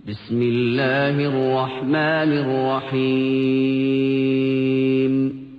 بسم الله الرحمن الرحيم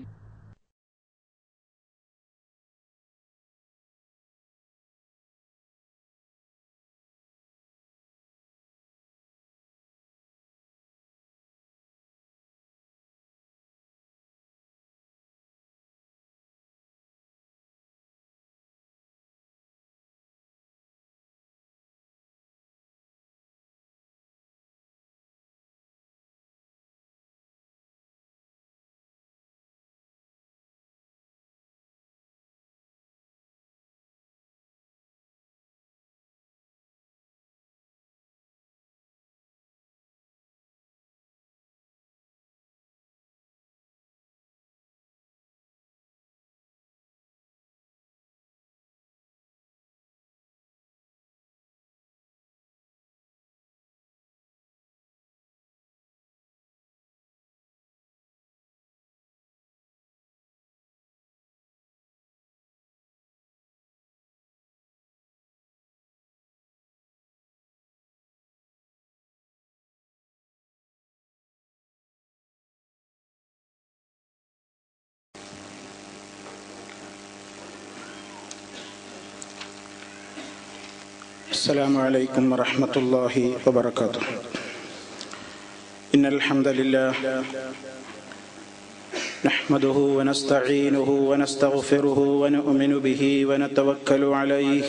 السلام عليكم ورحمة الله وبركاته. إن الحمد لله نحمده ونستعينه ونستغفره ونؤمن به ونتوكل عليه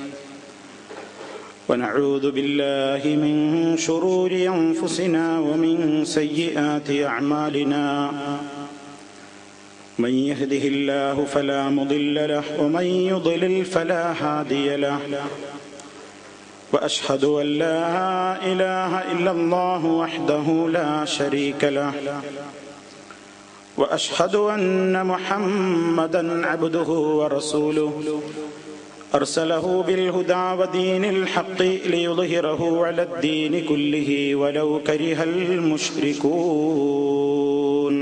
ونعوذ بالله من شرور أنفسنا ومن سيئات أعمالنا. من يهده الله فلا مضل له ومن يضلل فلا هادي له. وأشهد أن لا إله إلا الله وحده لا شريك له. وأشهد أن محمدا عبده ورسوله أرسله بالهدى ودين الحق ليظهره على الدين كله ولو كره المشركون.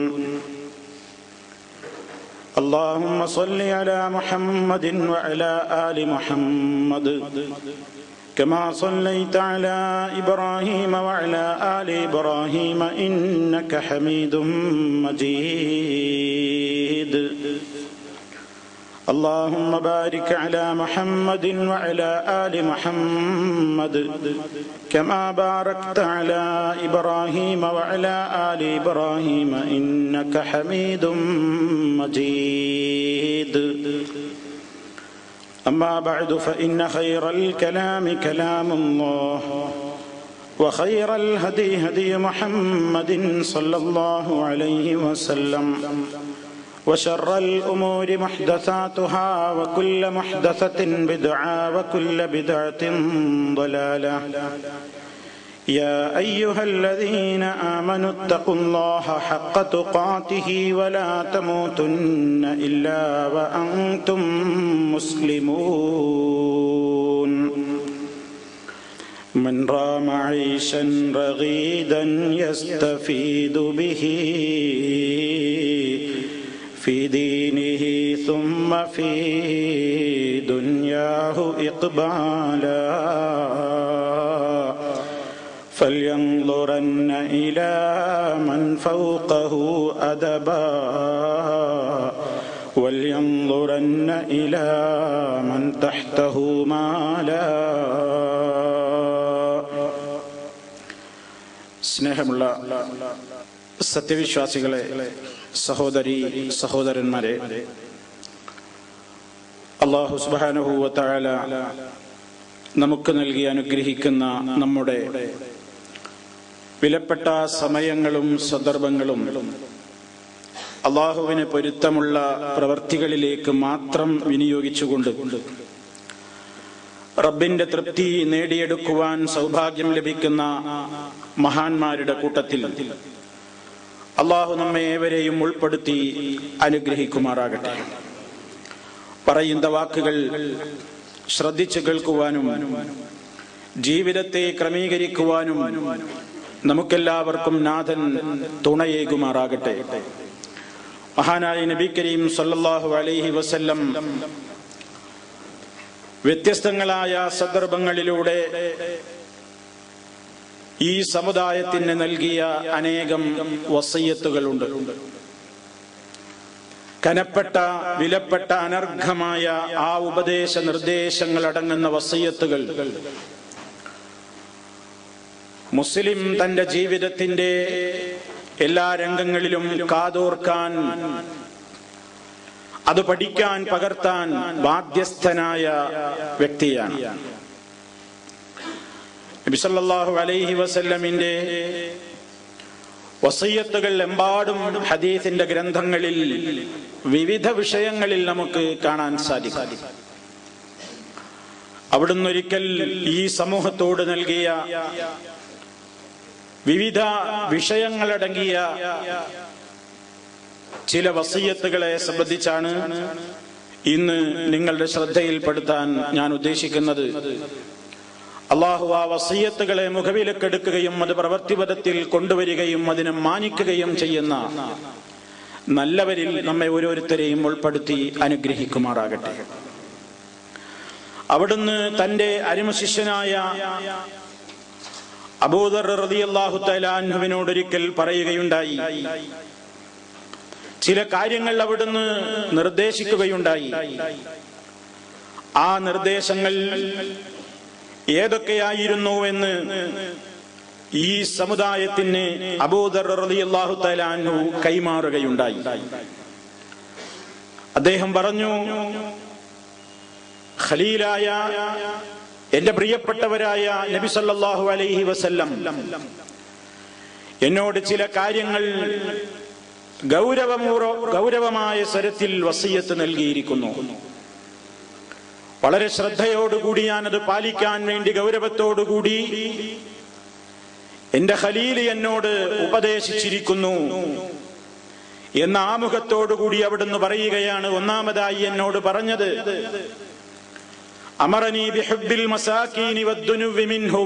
اللهم صل على محمد وعلى آل محمد كما صليت على إبراهيم وعلى آل إبراهيم إنك حميد مجيد. اللهم بارك على محمد وعلى آل محمد كما باركت على إبراهيم وعلى آل إبراهيم إنك حميد مجيد. أما بعد فإن خير الكلام كلام الله وخير الهدي هدي محمد صلى الله عليه وسلم وشر الأمور محدثاتها وكل محدثة بدعة وكل بدعة ضلالة. يا أيها الذين آمنوا اتقوا الله حق تقاته ولا تموتن إلا وأنتم مسلمون. من رام عيشا رغيدا يستفيد به في دينه ثم في دنياه إقبالا فلينظرن إلى من فوقه أدبا ولينظرن إلى من تحته مالا. സ്നേഹമുള്ള സത്യവിശ്വാസികളെ, സഹോദരീ സഹോദരന്മാരെ, അല്ലാഹു സുബ്ഹാനഹു വ തആല നമുക്ക് നൽകി അനുഗ്രഹിക്കുന്ന നമ്മുടെ വിലപ്പെട്ട സമയങ്ങളും സന്ദർഭങ്ങളും അല്ലാഹുവിന് പൊരുത്തമുള്ള പ്രവർത്തികളിലേക്ക് മാത്രം വിനിയോഗിച്ചുകൊണ്ട് റബ്ബിന്റെ തൃപ്തി നേടിയെടുക്കുവാൻ സൗഭാഗ്യം ലഭിക്കുന്ന മഹാന്മാരുടെ കൂട്ടത്തിൽ അല്ലാഹു നമ്മെ ഏവരെയും ഉൾപ്പെടുത്തി അനുഗ്രഹിക്കുമാറാകട്ടെ. പറയുന്ന വാക്കുകൾ ശ്രദ്ധിച്ചു കേൾക്കുവാനും ജീവിതത്തെ ക്രമീകരിക്കുവാനും നമുക്കെല്ലാവർക്കും നാഥൻ തുണയേകുമാറാകട്ടെ. മഹാനായ നബി കരീം സല്ലല്ലാഹു അലൈഹി വസല്ലം വ്യത്യസ്തങ്ങളായ സന്ദർഭങ്ങളിലൂടെ ഈ സമുദായത്തിന് നൽകിയ അനേകം വസിയ്യത്തുകളുണ്ട്. കനപ്പെട്ട വിലപ്പെട്ട അനർഘമായ ആ ഉപദേശ നിർദ്ദേശങ്ങൾ അടങ്ങുന്ന വസിയ്യത്തുകൾ മുസ്ലിം തന്റെ ജീവിതത്തിന്റെ എല്ലാ രംഗങ്ങളിലും കാതോർക്കാൻ, അത് പഠിക്കാൻ, പകർത്താൻ ബാധ്യസ്ഥനായ വ്യക്തിയാണ്. നബി സല്ലല്ലാഹു അലൈഹി വസല്ലമിന്റെ വസിയ്യത്തുകൾ എമ്പാടും ഹദീസിന്റെ ഗ്രന്ഥങ്ങളിൽ വിവിധ വിഷയങ്ങളിൽ നമുക്ക് കാണാൻ സാധിക്കും. അവിടുന്ന് ഒരിക്കൽ ഈ സമൂഹത്തോട് നൽകിയ വിവിധ വിഷയങ്ങളടങ്ങിയ ചില വസിയ്യത്തുകളെ സംബന്ധിച്ചാണ് ഇന്ന് നിങ്ങളുടെ ശ്രദ്ധയിൽപ്പെടുത്താൻ ഞാൻ ഉദ്ദേശിക്കുന്നത്. അള്ളാഹു ആ വസിയ്യത്തുകളെ മുഖവിലക്കെടുക്കുകയും അത് പ്രവൃത്തിപഥത്തിൽ കൊണ്ടുവരികയും അതിനെ മാനിക്കുകയും ചെയ്യുന്ന നല്ലവരിൽ നമ്മെ ഓരോരുത്തരെയും ഉൾപ്പെടുത്തി അനുഗ്രഹിക്കുമാറാകട്ടെ. അവിടുന്ന് തന്റെ അരുമശിഷ്യനായ അബൂദർ റളിയല്ലാഹു തആല അൻഹുവിനോട് ഒരിക്കൽ പറയുകയുണ്ടായി, ചില കാര്യങ്ങൾ അവിടുന്ന് നിർദ്ദേശിക്കുകയുണ്ടായി. ആ നിർദ്ദേശങ്ങൾ ഏതൊക്കെയായിരുന്നു എന്ന് ഈ സമുദായത്തിന് അബൂദർ റളിയല്ലാഹു തആല അൻഹു കൈമാറുകയുണ്ടായി. അദ്ദേഹം പറഞ്ഞു, ഖലീലായ എന്റെ പ്രിയപ്പെട്ടവരായ നബി സല്ലല്ലാഹു അലൈഹി വസല്ലം എന്നോട് ചില കാര്യങ്ങൾ ഗൗരവമായ സ്വരത്തിൽ വസിയ്യത്ത് നൽകിയിരിക്കുന്നു. വളരെ ശ്രദ്ധയോടുകൂടി ഞാനത് പാലിക്കാൻ വേണ്ടി ഗൗരവത്തോടുകൂടി എന്റെ ഖലീൽ എന്നോട് ഉപദേശിച്ചിരിക്കുന്നു എന്ന ആമുഖത്തോടുകൂടി അവിടുന്ന് പറയുകയാണ്. ഒന്നാമതായി എന്നോട് പറഞ്ഞത്, അമറനി ബിഹുബ്ബിൽ മസാകീനി വദ്ദുനുവി മിൻഹും,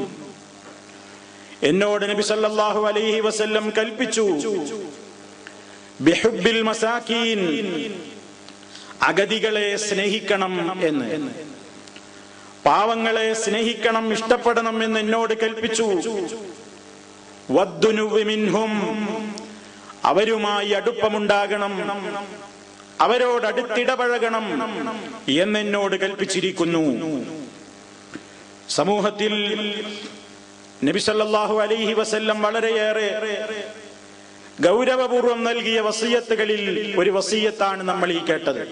എന്നോട് നബി സല്ലല്ലാഹു അലൈഹി വസല്ലം കൽപ്പിച്ചു, ബിഹുബ്ബിൽ മസാകീൻ, അഗതികളെ സ്നേഹിക്കണം എന്ന്, പാവങ്ങളെ സ്നേഹിക്കണം, ഇഷ്ടപ്പെടണം എന്ന് എന്നോട് കൽപ്പിച്ചു. വദ്ദുനുവി മിൻഹും, അവരുമായി അടുപ്പമുണ്ടാകണം, അവരോട് അടുത്തിടപഴകണം എന്നെന്നോട് കൽപ്പിച്ചിരിക്കുന്നു. സമൂഹത്തിൽ നബി സല്ലല്ലാഹു അലൈഹി വസല്ലം വളരെയേറെ ഗൗരവപൂർവം നൽകിയ വസിയ്യത്തുകളിൽ ഒരു വസിയ്യത്താണ് നമ്മൾ ഈ കേട്ടത്.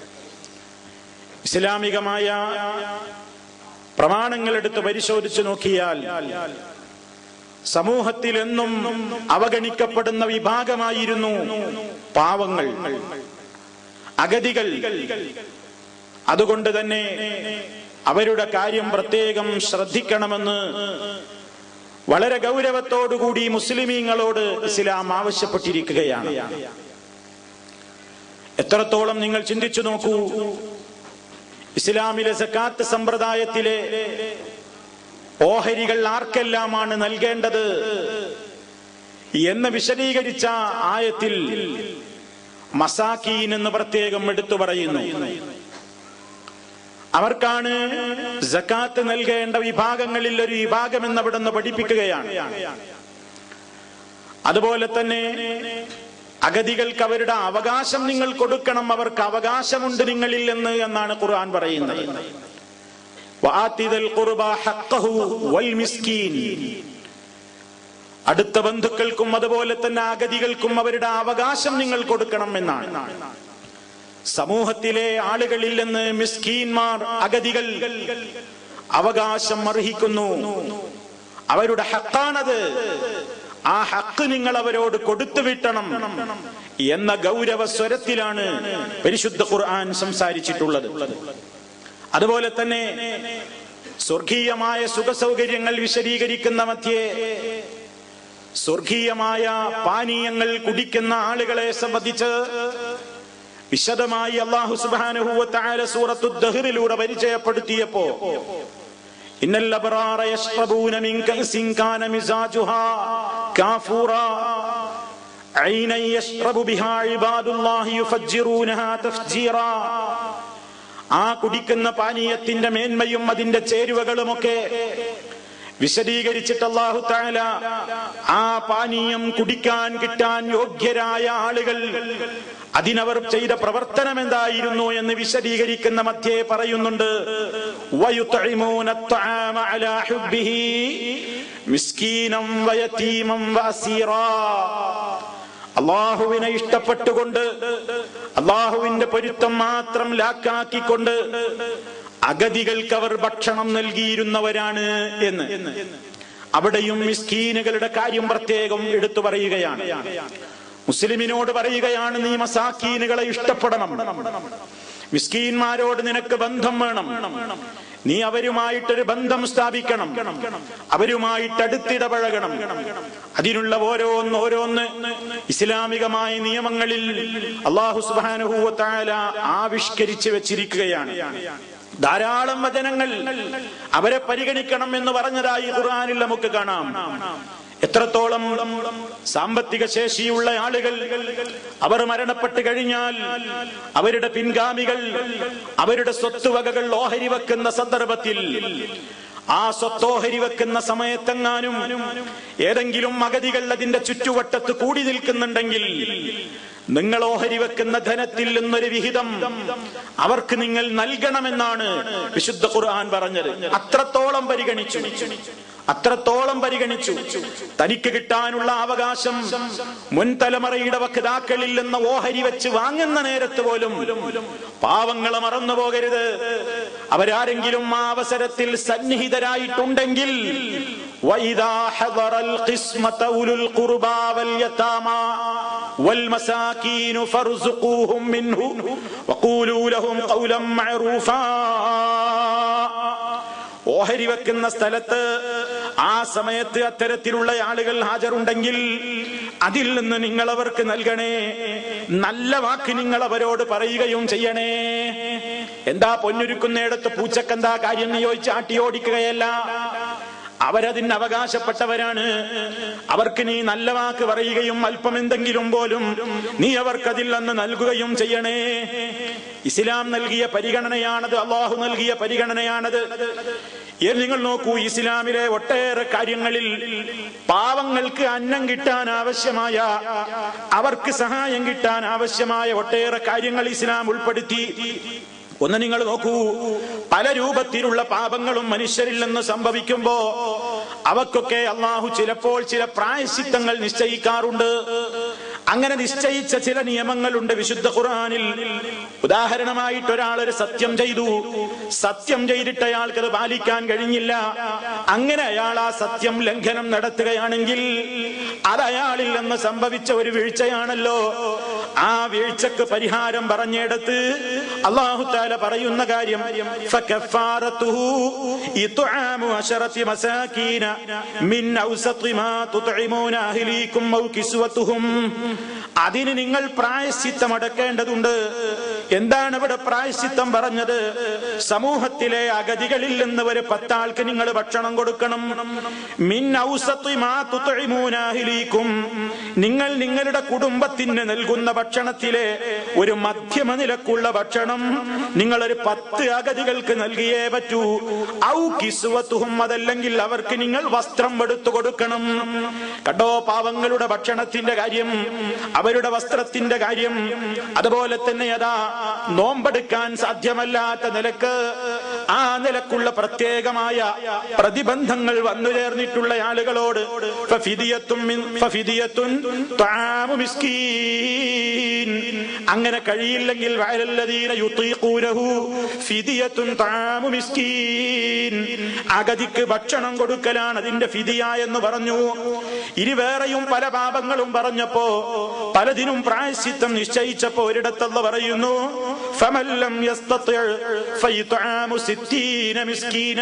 ഇസ്ലാമികമായ പ്രമാണങ്ങൾ എടുത്ത് പരിശോധിച്ചു നോക്കിയാൽ സമൂഹത്തിൽ എന്നും അവഗണിക്കപ്പെടുന്ന വിഭാഗമായിരുന്നു പാവങ്ങൾ, അഗതികൾ. അതുകൊണ്ട് തന്നെ അവരുടെ കാര്യം പ്രത്യേകം ശ്രദ്ധിക്കണമെന്ന് വളരെ ഗൗരവത്തോടുകൂടി മുസ്ലിമീങ്ങളോട് ഇസ്ലാം ആവശ്യപ്പെട്ടിരിക്കുകയാണ്. എത്രത്തോളം നിങ്ങൾ ചിന്തിച്ചു നോക്കൂ, ഇസ്ലാമിലെ സക്കാത്ത് സമ്പ്രദായത്തിലെ ഓഹരികൾ ആർക്കെല്ലാമാണ് നൽകേണ്ടത് എന്ന് വിശദീകരിച്ച ആയത്തിൽ മസാക്കീൻ എന്ന് പ്രത്യേകം എടുത്തു പറയുന്നു. അവർക്കാണ് സക്കാത്ത് നൽകേണ്ട വിഭാഗങ്ങളിൽ ഒരു വിഭാഗം എന്ന് അവിടുന്ന് പഠിപ്പിക്കുകയാണ്. അതുപോലെ തന്നെ അഗതികൾക്ക് അവരുടെ അവകാശം നിങ്ങൾ കൊടുക്കണം, അവർക്ക് അവകാശമുണ്ട് നിങ്ങളിൽ എന്നാണ് ഖുർആൻ പറയുന്നത്. വആതിദൽ ഖുർബാ ഹഖ്ഖഹു വൽ മിസ്കീൻ, അടുത്ത ബന്ധുക്കൾക്കും അതുപോലെ തന്നെ അഗതികൾക്കും അവരുടെ അവകാശം നിങ്ങൾ കൊടുക്കണം എന്നാണ്. സമൂഹത്തിലെ ആളുകളിൽ നിന്ന് മിസ്കീന്മാർ, അഗതികൾ അവകാശം അർഹിക്കുന്നു, അവരുടെ ഹക്കാണത്, ആ ഹക്ക് നിങ്ങൾ അവരോട് കൊടുത്തു വിട്ടണം എന്ന ഗൗരവ സ്വരത്തിലാണ് പരിശുദ്ധ ഖുർആൻ സംസാരിച്ചിട്ടുള്ളത്. അതുപോലെ തന്നെ സ്വർഗീയമായ സുഖസൗകര്യങ്ങൾ വിശദീകരിക്കുന്ന മധ്യേ സ്വർഗീയമായ പാനീയങ്ങൾ കുടിക്കുന്ന ആളുകളെ സംബന്ധിച്ച് വിശദമായി അല്ലാഹു സുബ്ഹാനഹു വ തആല സൂറത്തുൽ ദഹ്റിലൂടെ പരിചയപ്പെടുത്തിയപ്പോ, ഇന്നൽ അബ്റാറ യശ്റബൂന മിൻ കഅസിൻ കാന മിസാജുഹാ കാഫൂറാ ഐനൻ യശ്റബു ബിഹാ ഇബാദുല്ലാഹി യുഫജ്ജിറൂനഹാ തഫ്ജീറാ, ആ കുടിക്കുന്ന പാനീയത്തിന്റെ മേന്മയും അതിന്റെ ചേരുവകളുമൊക്കെ വിശദീകരിച്ചിട്ട് അല്ലാഹു തആല ആ പാനീയം കുടിക്കാൻ കിട്ടാൻ യോഗ്യരായ ആളുകൾ അതിനവർ ചെയ്ത പ്രവർത്തനം എന്തായിരുന്നു എന്ന് വിശദീകരിക്കുന്ന മധ്യേ പറയുന്നുണ്ട്, വയുത്ഇമൂന അത്അമ അലാ ഹുബ്ബിഹി മിസ്കീനം വയതീമം വഅസീറാ. അല്ലാഹുവിനെ ഇഷ്ടപ്പെട്ടുകൊണ്ട് അല്ലാഹുവിന്റെ പൊരുത്തം മാത്രം ലാക്കാക്കിക്കൊണ്ട് അഗതികൾക്ക് അവർ ഭക്ഷണം നൽകിയിരുന്നവരാണ് എന്ന്. അവിടെയും മിസ്കീനുകളുടെ കാര്യം പ്രത്യേകം എടുത്തു പറയുകയാണ്. മുസ്ലിമിനോട് പറയുകയാണ്, നീ മസാക്കീനുകളെ ഇഷ്ടപ്പെടണം, മിസ്കീന്മാരോട് നിനക്ക് ബന്ധം വേണം, നീ അവരുമായിട്ടൊരു ബന്ധം സ്ഥാപിക്കണം, അവരുമായിട്ട് അടുത്തിടപഴകണം. അതിനുള്ള ഓരോന്ന് ഇസ്ലാമികമായ നിയമങ്ങളിൽ അല്ലാഹു സുബ്ഹാനഹു വ തആല ആവിഷ്കരിച്ച് വെച്ചിരിക്കുകയാണ്. ധാരാളം വചനങ്ങൾ അവരെ പരിഗണിക്കണം എന്ന് പറഞ്ഞതായി ഖുർആനിൽ നമുക്ക് കാണാം. എത്രത്തോളം സാമ്പത്തിക ശേഷിയുള്ള ആളുകൾ അവർ മരണപ്പെട്ടു കഴിഞ്ഞാൽ അവരുടെ പിൻഗാമികൾ അവരുടെ സ്വത്തുവകകൾ ഓഹരി വെക്കുന്ന സന്ദർഭത്തിൽ ആ സ്വത്തോഹരി വെക്കുന്ന സമയത്തെങ്ങാനും ഏതെങ്കിലും അഗതികൾ അതിന്റെ ചുറ്റുവട്ടത്ത് കൂടി നിൽക്കുന്നുണ്ടെങ്കിൽ നിങ്ങൾ ഓഹരി വെക്കുന്ന ധനത്തിൽ നിന്നൊരു വിഹിതം അവർക്ക് നിങ്ങൾ നൽകണമെന്നാണ് വിശുദ്ധ ഖുർആൻ പറഞ്ഞത്. അത്രത്തോളം പരിഗണിച്ചു. തനിക്ക് കിട്ടാനുള്ള അവകാശം മുൻതലമുറയുടെ വക്താക്കളിൽ നിന്ന് ഓഹരി വെച്ച് വാങ്ങുന്ന നേരത്ത് പോലും പാവങ്ങളെ മറന്നു പോകരുത്. അവരാരെങ്കിലും ആ അവസരത്തിൽ സന്നിഹിതരായിട്ടുണ്ടെങ്കിൽ وَإِذَا حَضَرَ الْقِسْمَةَ أُولُو الْقُرْبَى وَالْيَتَامَى وَالْمَسَاكِينُ فَارْزُقُوهُم مِّنْهُ وَقُولُوا لَهُمْ قَوْلًا مَّعْرُوفًا. ഓഹരി വെക്കുന്ന സ്ഥലത്ത് ആ സമയത്ത് അത്തരത്തിലുള്ള ആളുകൾ ഹാജരുണ്ടെങ്കിൽ അതിൽ നിന്ന് നിങ്ങൾ അവർക്ക് നൽകണേ, നല്ല വാക്ക് നിങ്ങൾ അവരോട് പറയുകയും ചെയ്യണേ. എന്താ പൊന്നൊരുക്കുന്നിടത്ത് പൂച്ചക്കെന്താ കാര്യം എന്ന് ചോദിച്ച് ആട്ടിയോടിക്കുകയല്ല. അവരതിന് അവകാശപ്പെട്ടവരാണ്. അവർക്ക് നീ നല്ല വാക്ക് പറയുകയും അല്പം എന്തെങ്കിലും പോലും നീ അവർക്കതിൽ നിന്ന് നൽകുകയും ചെയ്യണേ. ഇസ്ലാം നൽകിയ പരിഗണനയാണത്, അള്ളാഹു നൽകിയ പരിഗണനയാണത്. നിങ്ങൾ നോക്കൂ, ഇസ്ലാമിലെ ഒട്ടേറെ കാര്യങ്ങളിൽ പാവങ്ങൾക്ക് അന്നം കിട്ടാൻ ആവശ്യമായ, അവർക്ക് സഹായം കിട്ടാൻ ആവശ്യമായ ഒട്ടേറെ കാര്യങ്ങൾ ഇസ്ലാം ഉൾപ്പെടുത്തി. ഒന്ന് നിങ്ങൾ നോക്കൂ, പല രൂപത്തിലുള്ള പാപങ്ങളും മനുഷ്യരിൽ നിന്ന് സംഭവിക്കുമ്പോ അവക്കൊക്കെ അള്ളാഹു ചിലപ്പോൾ ചില പ്രായശ്ചിത്തങ്ങൾ നിശ്ചയിക്കാറുണ്ട്. അങ്ങനെ നിശ്ചയിച്ച ചില നിയമങ്ങളുണ്ട് വിശുദ്ധ ഖുർആനിൽ. ഉദാഹരണമായിട്ട് ഒരാളൊരു സത്യം ചെയ്തു, സത്യം ചെയ്തിട്ട് അയാൾക്ക് അത് പാലിക്കാൻ കഴിഞ്ഞില്ല. അങ്ങനെ അയാൾ ആ സത്യം ലംഘനം നടത്തുകയാണെങ്കിൽ അത് അയാളിൽ നിന്ന് സംഭവിച്ച ഒരു വീഴ്ചയാണല്ലോ. ആ വീഴ്ചക്ക് പരിഹാരം പറഞ്ഞെടുത്ത് അല്ലാഹു തആല പറയുന്ന കാര്യം ഫകഫാറതുഹു ഇത്ആമു അശറതി മസാകീന മിൻ ഔസതി മാ തുത്ഇമൂന അഹ്ലീകും ഔ കിസ്വതുഹും. അതിന് നിങ്ങൾ പ്രായശ്ചിത്തം അടക്കേണ്ടതുണ്ട്. എന്താണ് ഇവിടെ പ്രായശ്ചിത്തം പറഞ്ഞത്? സമൂഹത്തിലെ അഗതികളിൽ നിന്ന് ഒരു 10 ആൾക്ക് നിങ്ങൾ ഭക്ഷണം കൊടുക്കണം. മിൻ ഔസതി മാ തുത്ഇമൂന അഹ്ലീകും, നിങ്ങൾ നിങ്ങളുടെ കുടുംബത്തിന് നൽകുന്ന ഭക്ഷണത്തിലെ ഒരു മധ്യമ നിലക്കുള്ള ഭക്ഷണം നിങ്ങൾ ഒരു 10 അഗതികൾക്ക് നൽകിയേ പറ്റൂ. ഔ കിസ്വതുഹും, അതല്ലെങ്കിൽ അവർക്ക് നിങ്ങൾ വസ്ത്രം എടുത്തു കൊടുക്കണം. കണ്ടോ, പാവങ്ങളുടെ ഭക്ഷണത്തിന്റെ കാര്യം, അവരുടെ വസ്ത്രത്തിന്റെ കാര്യം. അതുപോലെ തന്നെ അതാ നോമ്പെടുക്കാൻ സാധ്യമല്ലാത്ത നിലക്ക് ആ നിലക്കുള്ള പ്രത്യേകമായ പ്രതിബന്ധങ്ങൾ വന്നു ചേർന്നിട്ടുള്ള ആളുകളോട് അങ്ങനെ കഴിയില്ലെങ്കിൽ അഗതിക്ക് ഭക്ഷണം കൊടുക്കലാണ് അതിന്റെ ഫിദിയ എന്ന് പറഞ്ഞു. ഇനി വേറെയും പല പാപങ്ങളും പറഞ്ഞപ്പോ പലതിനും പ്രായശ്ചിത്തം നിശ്ചയിച്ചപ്പോ ഒരിടത്തല്ല പറയുന്നു ഫമല്ലം യസ്തതിഅ ഫയത്അമു 60 മിസ്കീന.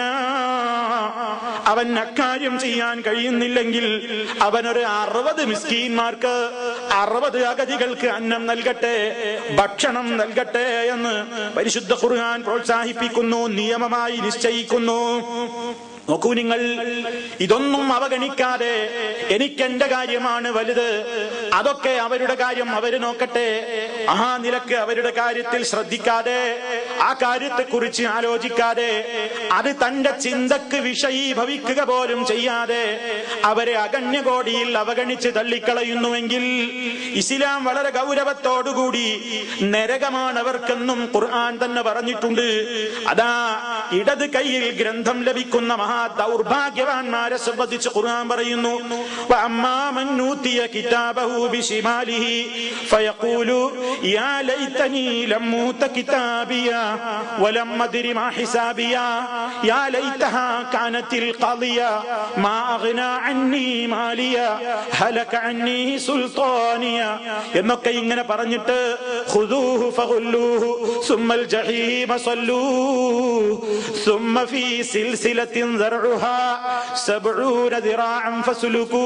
അവൻ അക്കാര്യം ചെയ്യാൻ കഴിയുന്നില്ലെങ്കിൽ അവനൊരു 60 മിസ്കീന്മാർക്ക് 60 അഗതികൾക്ക് അന്നം നൽകട്ടെ, ഭക്ഷണം നൽകട്ടെ എന്ന് പരിശുദ്ധ ഖുർആൻ പ്രോത്സാഹിപ്പിക്കുന്നു, നിയമമായി നിശ്ചയിക്കുന്നു. നോക്കൂ നിങ്ങൾ, ഇതൊന്നും അവഗണിക്കാതെ എനിക്കെന്റെ കാര്യമാണ് വലുത്, അതൊക്കെ അവരുടെ കാര്യം അവര് നോക്കട്ടെ, ആ നിലക്ക് അവരുടെ കാര്യത്തിൽ ശ്രദ്ധിക്കാതെ, ആ കാര്യത്തെക്കുറിച്ച് ആലോചിക്കാതെ, അത് തന്റെ ചിന്തക്ക് വിഷയീഭവിക്കുക പോലും ചെയ്യാതെ അവരെ അഗണ്യകോടിയിൽ അവഗണിച്ച് തള്ളിക്കളയുന്നുവെങ്കിൽ ഇസ്ലാം വളരെ ഗൗരവത്തോടുകൂടി നരകമാണവർക്കെന്നും ഖുർആൻ തന്നെ പറഞ്ഞിട്ടുണ്ട്. അതാ ഇടത് കൈയിൽ ഗ്രന്ഥം ലഭിക്കുന്ന മഹാ ദൗർഭാഗ്യവാന്മാരെ സംബന്ധിച്ച് ഖുർആൻ പറയുന്നു, വഅമ്മാ മൻ ഊതിയ കിതാബഹു ബിശിമാലിഹി ഫയഖൂലു യാ ലൈതനി ലം ഊത കിതാബിയ വലം അദ്രി മാ ഹിസാബിയ യാ ലൈതഹാ കാനത്തിൽ ഖാദിയ മാ അഗ്നാ അന്നി മാലിയ ഹലക അന്നി സുൽത്താനിയ എന്നൊക്കെ ഇങ്ങനെ പറഞ്ഞിട്ട് ഖുദൂഹു ഫഗുല്ലൂഹു സുമ്മൽ ജഹീമ സല്ലൂഹു സുമ്മ ഫീ സിൽസിലത്തിൻ ദർഉഹാ 70 ദിറാഅൻ ഫസ്ലുകൂ.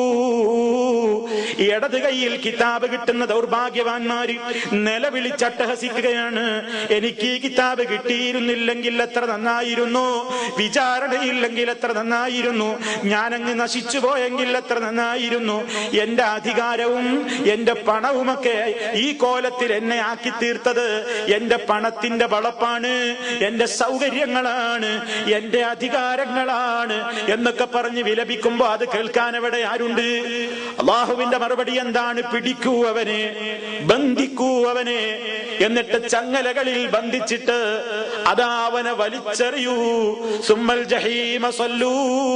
ഇടത് കൈയിൽ കിതാബ് കിട്ടുന്ന ദൗർഭാഗ്യവാന്മാര് നിലവിളിച്ചട്ടഹസിക്കുകയാണ്, എനിക്ക് ഈ കിതാബ് കിട്ടിയിരുന്നില്ലെങ്കിൽ എത്ര നന്നായിരുന്നു, വിചാരണയില്ലെങ്കിൽ എത്ര നന്നായിരുന്നു, ഞാനങ്ങ് നശിച്ചു പോയെങ്കിൽ എത്ര നന്നായിരുന്നു, എന്റെ അധികാരവും എന്റെ പണവുമൊക്കെ ഈ കോലത്തിൽ എന്നെ ആക്കി തീർത്തത് എന്റെ പണത്തിന്റെ വളപ്പാണ്, എന്റെ സൗകര്യങ്ങളാണ്, എന്റെ അധികാരങ്ങളാണ് എന്നൊക്കെ പറഞ്ഞ് വിലപിക്കുമ്പോ അത് കേൾക്കാൻ എവിടെ ആരുണ്ട്? അള്ളാഹുവിന്റെ മറുപടി എന്താണ്? പിടിക്കൂ അവനെ, ബന്ധിക്കൂ അവനെ, എന്നിട്ട് ചങ്ങലകളിൽ ബന്ധിച്ചിട്ട് അതാ അവനെ വലിച്ചെറിയൂ. സുമ്മൽ ജഹീമ സല്ലൂ,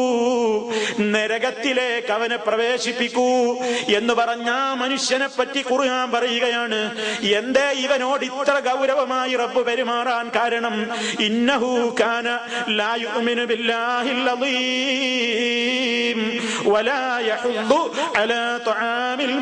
നരകത്തിലേക്ക് അവനെ പ്രവേശിപ്പിക്കൂ എന്ന് പറഞ്ഞ മനുഷ്യനെ പറ്റി ഖുർആൻ പറയുകയാണ്. എന്തേ ഇവനോട് ഇത്ര ഗൗരവമായി റബ്ബ് പെരുമാറാൻ കാരണം? ഇന്നഹു കാന ലാ യുഅ്മിനു ബില്ലാഹിൽ അളീം വലാ യഹുദ്ദു അലാ തുആമിൽ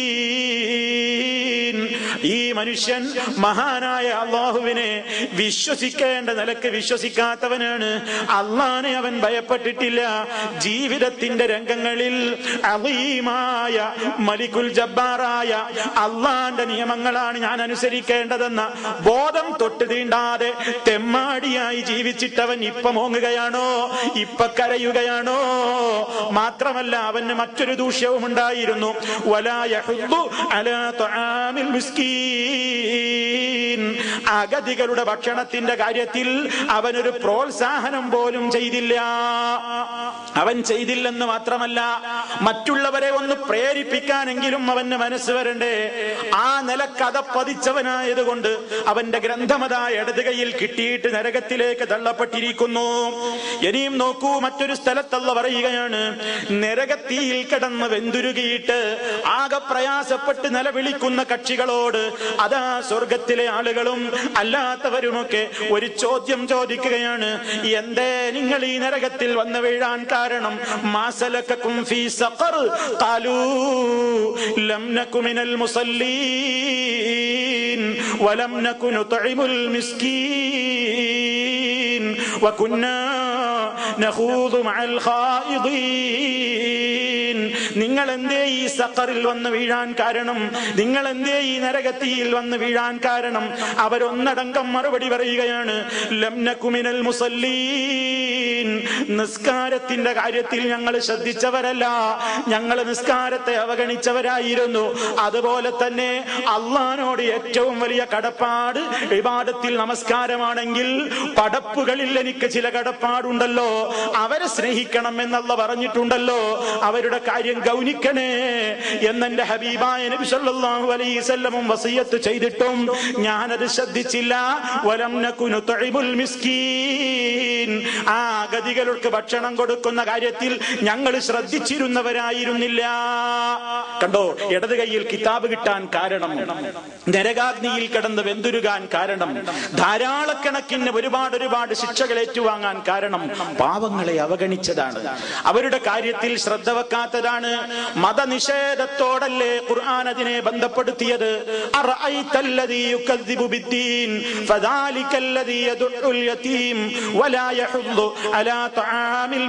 മിസ്കീൻ. ഈ മനുഷ്യൻ മഹാനായ അല്ലാഹുവിനെ വിശ്വസിക്കേണ്ട നിലക്ക് വിശ്വസിക്കാത്തവനാണ്. അല്ലാഹനെ അവൻ ഭയപ്പെട്ടിട്ടില്ല. ജീവിതത്തിന്റെ രംഗങ്ങളിൽ അളീമായ മലിക്കുൽ ജബ്ബാറായ അല്ലാഹന്റെ നിയമങ്ങളാണ് ഞാൻ അനുസരിക്കേണ്ടതെന്ന ബോധം തൊട്ട് തീണ്ടാതെ തെമ്മാടിയായി ജീവിച്ചിട്ടവൻ ഇപ്പൊ മോങ്ങുകയാണോ? ഇപ്പൊ കരയുകയാണോ? മാത്രമല്ല അവന് മറ്റൊരു ദൂഷ്യവും ഉണ്ടായിരുന്നു. വലാ യഹുദ്ദു അലാ തുആമിൽ മിസ്കീൻ, അഗതികളുടെ ഭക്ഷണത്തിന്റെ കാര്യത്തിൽ അവനൊരു പ്രോത്സാഹനം പോലും ചെയ്തില്ല. അവൻ ചെയ്തില്ലെന്ന് മാത്രമല്ല, മറ്റുള്ളവരെ ഒന്ന് പ്രേരിപ്പിക്കാനെങ്കിലും അവന് മനസ്സ് വരണ്ടേ. ആ നിലക്കഥ പതിച്ചവനായതുകൊണ്ട് അവന്റെ ഗ്രന്ഥമതായ ഇടത് കൈയിൽ കിട്ടിയിട്ട് നരകത്തിലേക്ക് തള്ളപ്പെട്ടിരിക്കുന്നു. ഇനിയും നോക്കൂ, മറ്റൊരു സ്ഥലത്തല്ല പറയുകയാണ്, നരകത്തിയിൽ കിടന്ന് വെന്തുരുകിയിട്ട് ആകെ പ്രയാസപ്പെട്ട് നിലവിളിക്കുന്ന കക്ഷികളോട് അതാ സ്വർഗത്തിലെ ആളുകളും അല്ലാത്തവരുമൊക്കെ ഒരു ചോദ്യം ചോദിക്കുകയാണ്. എന്തേ നിങ്ങൾ ഈ നരകത്തിൽ വന്ന് വീഴാൻ കാരണം? മാസലക്കക്കും ഫീ സഖർ ഖാലൂ ലം നകു മിനൽ മുസല്ലീൻ വലം നകു നുത്ഇമുൽ മിസ്കീൻ വകുന്നാ നഖൂദു മഅൽ ഖായിദീൻ. നിങ്ങൾ എന്തേ ഈ സഖറിൽ വന്ന് വീഴാൻ കാരണം? നിങ്ങൾ എന്തേ ഈ നരകത്തിയിൽ വന്ന് വീഴാൻ കാരണം? അവരൊന്നടങ്കം മറുപടി പറയുകയാണ്, ലം നകു മിനൽ മുസല്ലീൻ, നിസ്കാരത്തിന്റെ കാര്യത്തിൽ ഞങ്ങൾ ശ്രദ്ധിച്ചവരല്ല, ഞങ്ങൾ നിസ്കാരത്തെ അവഗണിച്ചവരായിരുന്നു. അതുപോലെ തന്നെ അള്ളാഹിനോട് ഏറ്റവും വലിയ കടപ്പാട് ഇബാദത്തിൽ നമസ്കാരമാണെങ്കിൽ പടപ്പുകളിൽ എനിക്ക് ചില കടപ്പാടുണ്ടല്ലോ, അവരെ സ്നേഹിക്കണം എന്നല്ല പറഞ്ഞിട്ടുണ്ടല്ലോ, അവരുടെ കാര്യം ഗൗനിക്കണേ എന്നെന്റെ ഹബീബായ നബി സല്ലല്ലാഹു അലൈഹി വസല്ലം വസിയത്ത് ചെയ്തിട്ടും ഞാനത് ശ്രദ്ധിച്ചില്ല. വലം നകു നുത്ഇമുൽ മിസ്കീൻ, ആ ഗതികൾക്ക് ഭക്ഷണം കൊടുക്കുന്ന കാര്യത്തിൽ ഞങ്ങൾ ശ്രദ്ധിച്ചിരുന്നവരായിരുന്നില്ല. കണ്ടോ, ഇടത് കൈയിൽ കിതാബ് കിട്ടാൻ കാരണം, നരകാഗ്നിയിൽ കിടന്ന് വെന്തുരുകാൻ കാരണം, ധാരാളക്കണക്കിന് ഒരുപാട് ശിക്ഷകൾ ഏറ്റുവാങ്ങാൻ കാരണം പാവങ്ങളെ അവഗണിച്ചതാണ്, അവരുടെ കാര്യത്തിൽ ശ്രദ്ധ വെക്കാത്തതാണ്. മതനിഷേധത്തോടല്ലേ ഖുർആൻ അതിനെ ബന്ധപ്പെടുത്തിയത്? അറഅയ്തല്ലദീ യുകദ്ദിബു ബിദ്ദീൻ ഫദാലികല്ലദീ യദുഉൽ യതീം വലാ യഹുദ്ദു അലാ തആമിൽ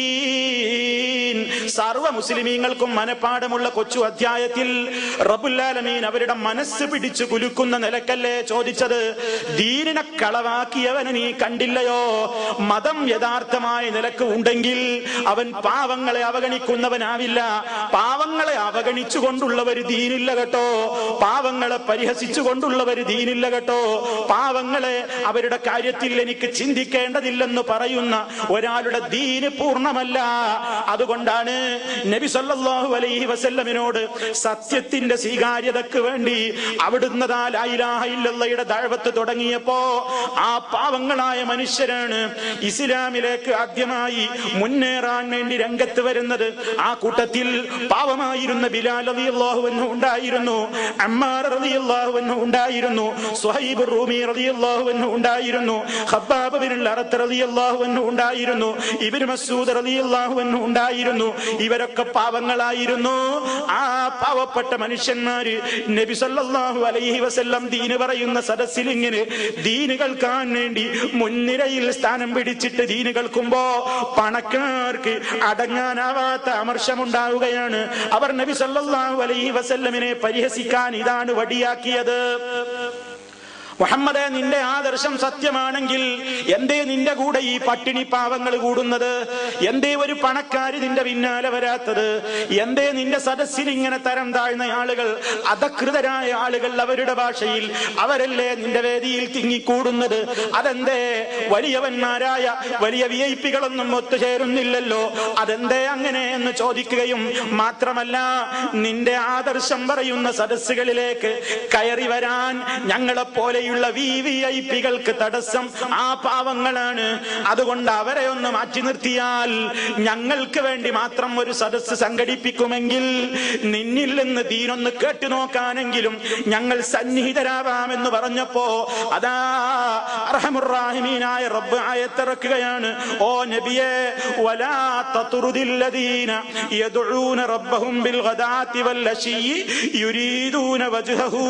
മിസ്കീൻ. സർവ മുസ്ലിമീങ്ങൾക്കും മനപ്പാടമുള്ള കൊച്ചു അധ്യായത്തിൽ റബ്ബുൽ ആലമീൻ അവരുടെ മനസ്സ് പിടിച്ചു കുലുക്കുന്ന നിലക്കല്ലേ ചോദിച്ചത്? ദീനിനെ കളവാക്കിയവനെ നീ കണ്ടില്ലയോ? മതം യഥാർത്ഥമായ നിലക്ക് ഉണ്ടെങ്കിൽ അവൻ പാവങ്ങളെ അവഗണിക്കുന്നവനാവില്ല. പാവങ്ങളെ അവഗണിച്ചുകൊണ്ടുള്ളവർ ദീനില്ല കേട്ടോ. പാവങ്ങളെ പരിഹസിച്ചുകൊണ്ടുള്ളവർ ദീനില്ല കേട്ടോ. പാവങ്ങളെ അവരുടെ കാര്യത്തിൽ എനിക്ക് ചിന്തിക്കേണ്ടതില്ലെന്ന് പറയുന്ന ഒരാളുടെ ദീന് പൂർണ്ണമല്ല. അതുകൊണ്ടാണ് നബി സല്ലല്ലാഹു അലൈഹി വസല്ലമിനോട് സത്യത്തിന്റെ സ്വീകാര്യതയ്ക്ക് വേണ്ടി അവിടുന്ന് ലാ ഇലാഹ ഇല്ലല്ലാഹയുടെ ദഅവത്ത് തുടങ്ങിയപ്പോ ആ പാവങ്ങളായ മനുഷ്യരാണ് ഇസ്ലാമിലേക്ക് ആദ്യമായി മുന്നേറാൻ വേണ്ടി രംഗത്ത് വരുന്നത്. ആ കൂട്ടത്തിൽ പാവമായിരുന്ന ബിലാൽ റളിയല്ലാഹു അൻഹു ഉണ്ടായിരുന്നു, അമ്മാർ റളിയല്ലാഹു അൻഹു ഉണ്ടായിരുന്നു, സുഹൈബ് റൂമി റളിയല്ലാഹു അൻഹു ഉണ്ടായിരുന്നു, ഖബ്ബാബ് ബിനുൽ അറത്ത് റളിയല്ലാഹു അൻഹു ഉണ്ടായിരുന്നു, ഇബ്നു മസ്ഊദ് റളിയല്ലാഹു അൻഹു ഉണ്ടായിരുന്നു. ഇവരൊക്കെ പാവങ്ങളായിരുന്നു. ആ പാവപ്പെട്ട മനുഷ്യന്മാര് നബി സല്ലല്ലാഹു അലൈഹി വസല്ലം ദീന് പറയുന്ന സദസ്സിൽ ഇങ്ങനെ ദീന് കേൾക്കാൻ വേണ്ടി മുൻനിരയിൽ സ്ഥാനം പിടിച്ചിട്ട് ദീന് കേൾക്കുമ്പോ പണക്കാർക്ക് അടങ്ങാനാവാത്ത അമർഷമുണ്ടാവുകയാണ്. അവർ നബി സല്ലല്ലാഹു അലൈഹി വസല്ലമിനെ പരിഹസിക്കാൻ ഇതാണ് വടിയാക്കിയത്. മുഹമ്മദേ, നിന്റെ ആദർശം സത്യമാണെങ്കിൽ എന്തേ നിന്റെ കൂടെ ഈ പട്ടിണി പാവങ്ങൾ കൂടുന്നത്? എന്തേ ഒരു പണക്കാര് നിന്റെ പിന്നാലെ വരാത്തത്? എന്തേ നിന്റെ സദസ്സിൽ ഇങ്ങനെ തരം താഴ്ന്ന ആളുകൾ, അധകൃതരായ ആളുകൾ, അവരുടെ ഭാഷയിൽ അവരല്ലേ നിന്റെ വേദിയിൽ തിങ്ങിക്കൂടുന്നത്? അതെന്തേ വലിയവന്മാരായ വലിയ വിഐപികളൊന്നും ഒത്തുചേരുന്നില്ലല്ലോ? അതെന്തേ അങ്ങനെ എന്ന് ചോദിക്കുകയും മാത്രമല്ല, നിന്റെ ആദർശം പറയുന്ന സദസ്സുകളിലേക്ക് കയറി വരാൻ ഞങ്ങളെപ്പോലെ വിഐപികൾക്ക് തടസ്സം ആ പാവങ്ങളാണ്. അതുകൊണ്ട് അവരെ ഒന്ന് മാറ്റി നിർത്തിയാൽ ഞങ്ങൾക്ക് വേണ്ടി മാത്രം ഒരു സദസ്സ് സംഘടിപ്പിക്കുമെങ്കിൽ നിന്നിൽ നിന്ന് ദീനൊന്ന് കേട്ടു നോക്കാനെങ്കിലും ഞങ്ങൾ സന്നിഹിതരാവാമെന്ന് പറഞ്ഞപ്പോ അതാ അർഹമുർ റഹീമീനായ റബ്ബ് ആയത്തിറക്കുകയാണ്. ഓ നബിയേ, വലാ തത്റുദില്ലദീന യദ്ഊന റബ്ബഹും ബിൽ ഗദാതി വൽ അശിയി യുരീദൂന വജ്ഹഹു.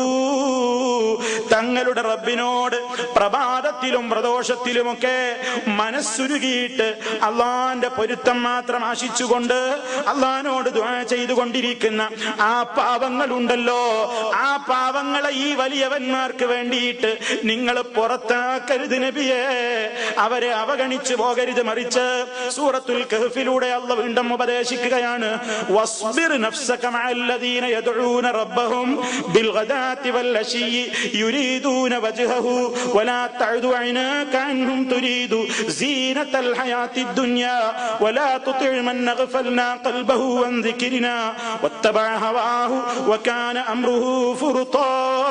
തങ്ങളുടെ റബ്ബിനോട് പ്രഭാതത്തിലും പ്രദോഷത്തിലുമൊക്കെ മനസ്സുരുകിയിട്ട് അള്ളാന്റെ പൊരുത്തം മാത്രം ആശിച്ചുകൊണ്ട് അള്ളാനോട് ദുആ ചെയ്തുകൊണ്ടിരിക്കുന്ന ആ പാവങ്ങളുണ്ടല്ലോ, ആ പാവങ്ങളെ ഈ വലിയവന്മാർക്ക് വേണ്ടിയിട്ട് നിങ്ങൾ പുറത്താക്കരുത് നബിയേ. അവരെ അവഗണിച്ചു പോകരുത്. മറിച്ച് സൂറത്തുൽ കഹ്ഫിലൂടെ അല്ലാഹു വീണ്ടും ഉപദേശിക്കുകയാണ്. വസ്ബിർ നഫ്സക മഅല്ലദീന യദ്ഊന റബ്ബഹും ബിൽ ഗദാതി വൽ അശിയി യുരീദൂന വജ്ഹഹു വലാ തഅദു ഐനാക അൻഹും തുരീദു സീനത്തൽ ഹയാത്തിദ് ദുനിയാ വലാ തുതിഅ മൻ അഗ്ഫൽനാ ഖൽബഹു അൻ ദിക്രിനാ വത്തബഅ ഹവാഹു വകാന അംറുഹു ഫുർതാ.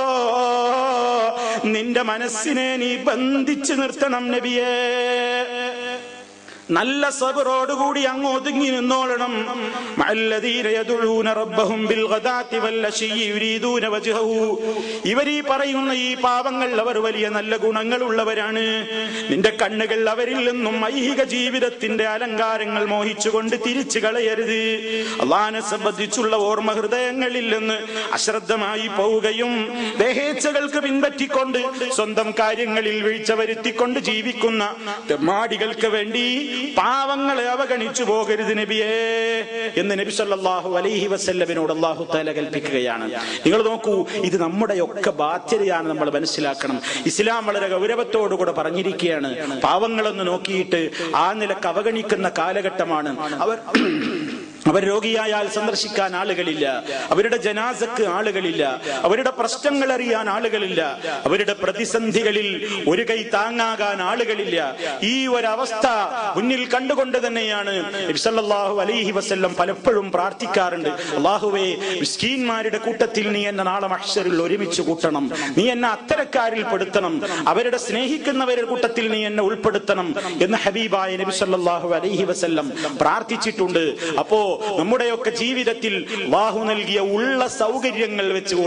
നിന്റെ മനസ്സിനെ നീ ബന്ധിച്ചു നിർത്തണം നബിയേ. നല്ല സബറോടുകൂടി അങ്ങ് ഒതുങ്ങി നിന്നോളണം. ഇവരീ പറയുന്ന ഈ പാവങ്ങൾ അവർ വലിയ നല്ല ഗുണങ്ങളുള്ളവരാണ്. നിന്റെ കണ്ണുകൾ അവരിൽ നിന്നും ഐഹിക ജീവിതത്തിന്റെ അലങ്കാരങ്ങൾ മോഹിച്ചുകൊണ്ട് തിരിച്ചു കളയരുത്. അള്ളാനെ സംബന്ധിച്ചുള്ള ഓർമ്മ ഹൃദയങ്ങളിൽ നിന്ന് അശ്രദ്ധമായി പോവുകയും ദേഹേച്ഛകൾക്ക് പിൻപറ്റിക്കൊണ്ട് സ്വന്തം കാര്യങ്ങളിൽ വീഴ്ച വരുത്തിക്കൊണ്ട് ജീവിക്കുന്ന തെമ്മാടികൾക്ക് വേണ്ടി പാവങ്ങളെ അവഗണിച്ചു പോകരുത് നബിയേ എന്ന് നബി സല്ലല്ലാഹു അലൈഹി വസല്ലമിനോട് അല്ലാഹു തആല കൽപ്പിക്കുകയാണ്. നിങ്ങൾ നോക്കൂ, ഇത് നമ്മുടെയൊക്കെ ബാധ്യതയാണ്. നമ്മൾ മനസ്സിലാക്കണം. ഇസ്ലാം വളരെ ഗൗരവത്തോടുകൂടെ പറഞ്ഞിരിക്കുകയാണ്. പാവങ്ങളെന്ന് നോക്കിയിട്ട് ആ നിലക്ക് അവഗണിക്കുന്ന കാലഘട്ടമാണ്. അവർ രോഗിയായാൽ സന്ദർശിക്കാൻ ആളുകളില്ല, അവരുടെ ജനാസക്ക് ആളുകളില്ല, അവരുടെ പ്രശ്നങ്ങൾ അറിയാൻ ആളുകളില്ല, അവരുടെ പ്രതിസന്ധികളിൽ ഒരു കൈ താങ്ങാകാൻ ആളുകളില്ല. ഈ ഒരവസ്ഥ മുന്നിൽ കണ്ടുകൊണ്ട് തന്നെയാണ് നബി സല്ലല്ലാഹു അലൈഹി വസല്ലം പലപ്പോഴും പ്രാർത്ഥിക്കാറുണ്ട്. അല്ലാഹുവേ, മിസ്കീന്മാരുടെ കൂട്ടത്തിൽ നീ എന്നെ നാളെ മഹ്ശറിൽ ഒരുമിച്ച് കൂട്ടണം, നീ എന്നെ അത്തരക്കാരിൽ പെടുത്തണം, അവരുടെ സ്നേഹിക്കുന്നവരുടെ കൂട്ടത്തിൽ നീ എന്നെ ഉൾപ്പെടുത്തണം എന്ന് ഹബീബായ നബി സല്ലല്ലാഹു അലൈഹി വസല്ലം പ്രാർത്ഥിച്ചിട്ടുണ്ട്. അപ്പോ നമ്മുടെയൊക്കെ ജീവിതത്തിൽ അല്ലാഹു നൽകിയ ഉള്ള സൗകര്യങ്ങൾ